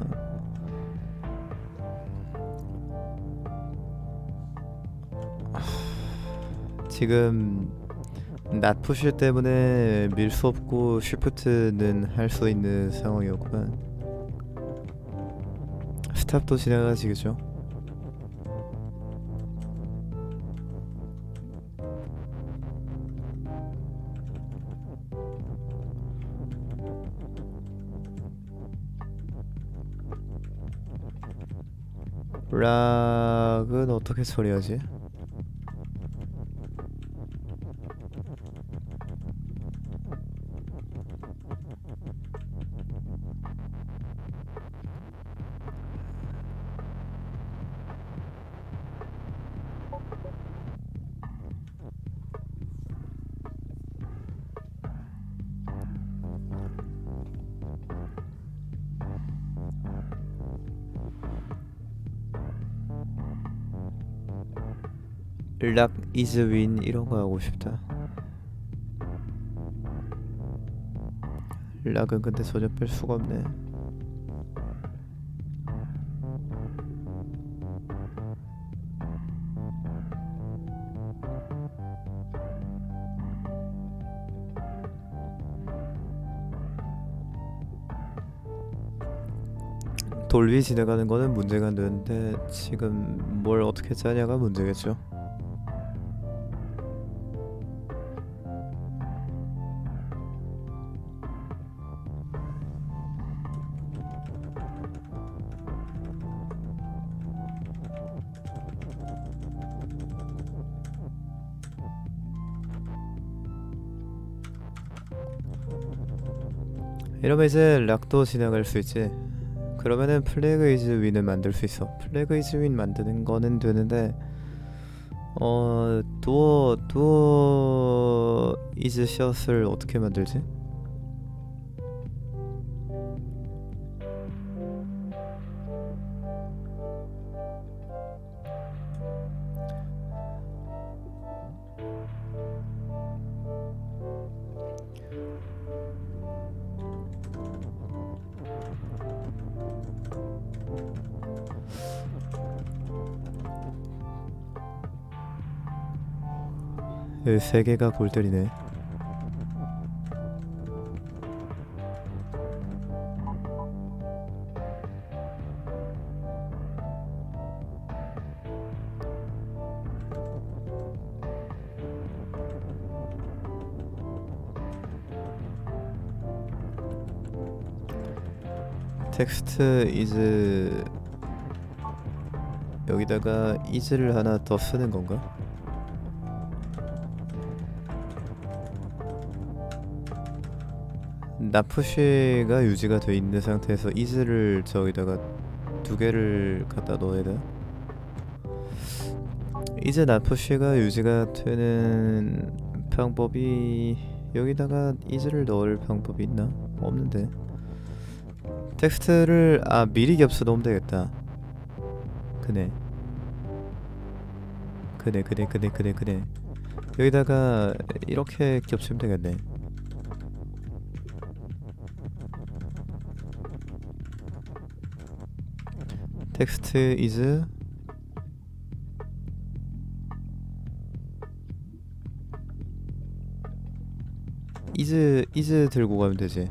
S1: 지금 not push 때문에 밀 수 없고 쉬프트는 할 수 있는 상황이었구만. 스탑도 지나가지겠죠? 락은 어떻게 처리하지? 락 이즈 윈 이런 거 하고 싶다. 락은 근데 전혀 뺄 수가 없네. 돌비 지나가는 거는 문제가 안 되는데 지금 뭘 어떻게 짜냐가 문제겠죠. 이러면 이제 락도 지나갈 수 있지. 그러면은 플래그 이즈 윈을 만들 수 있어. 플래그 이즈 윈 만드는 거는 되는데 어 도어 도어 이즈 샷을 어떻게 만들지? 여기 세 개가 골들이네. 텍스트 is 여기다가 is를 하나 더 쓰는 건가? 나푸시가 유지가 돼 있는 상태에서 is를 저기다가 두 개를 갖다 넣어야 돼. 이제 나푸시가 유지가 되는 방법이 여기다가 is를 넣을 방법이 있나? 없는데. 텍스트를 아 미리 겹쳐 넣으면 되겠다. 그네. 그네 그네 그네 그네 그네. 여기다가 이렇게 겹치면 되겠네. 텍스트 is is is 들고 가면 되지.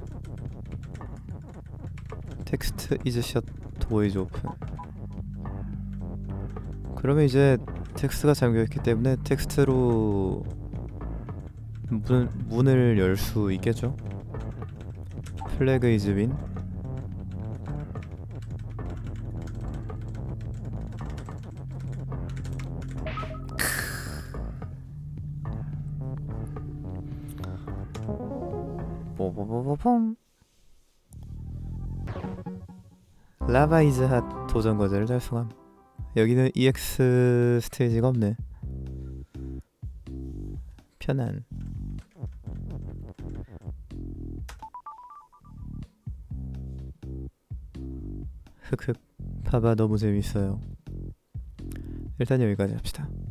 S1: 텍스트 is shut door is open. 그러면 이제 텍스트가 잠겨있기 때문에 텍스트로 문, 문을 열 수 있겠죠? 플래그 is win. 뽀뽀뽀뽀뽕. 라바 이즈 핫 도전 과제를 달성함. 여기는 이엑스 스테이지가 없네. 편안. 흑흑. 봐봐 너무 재밌어요. 일단 여기까지 합시다.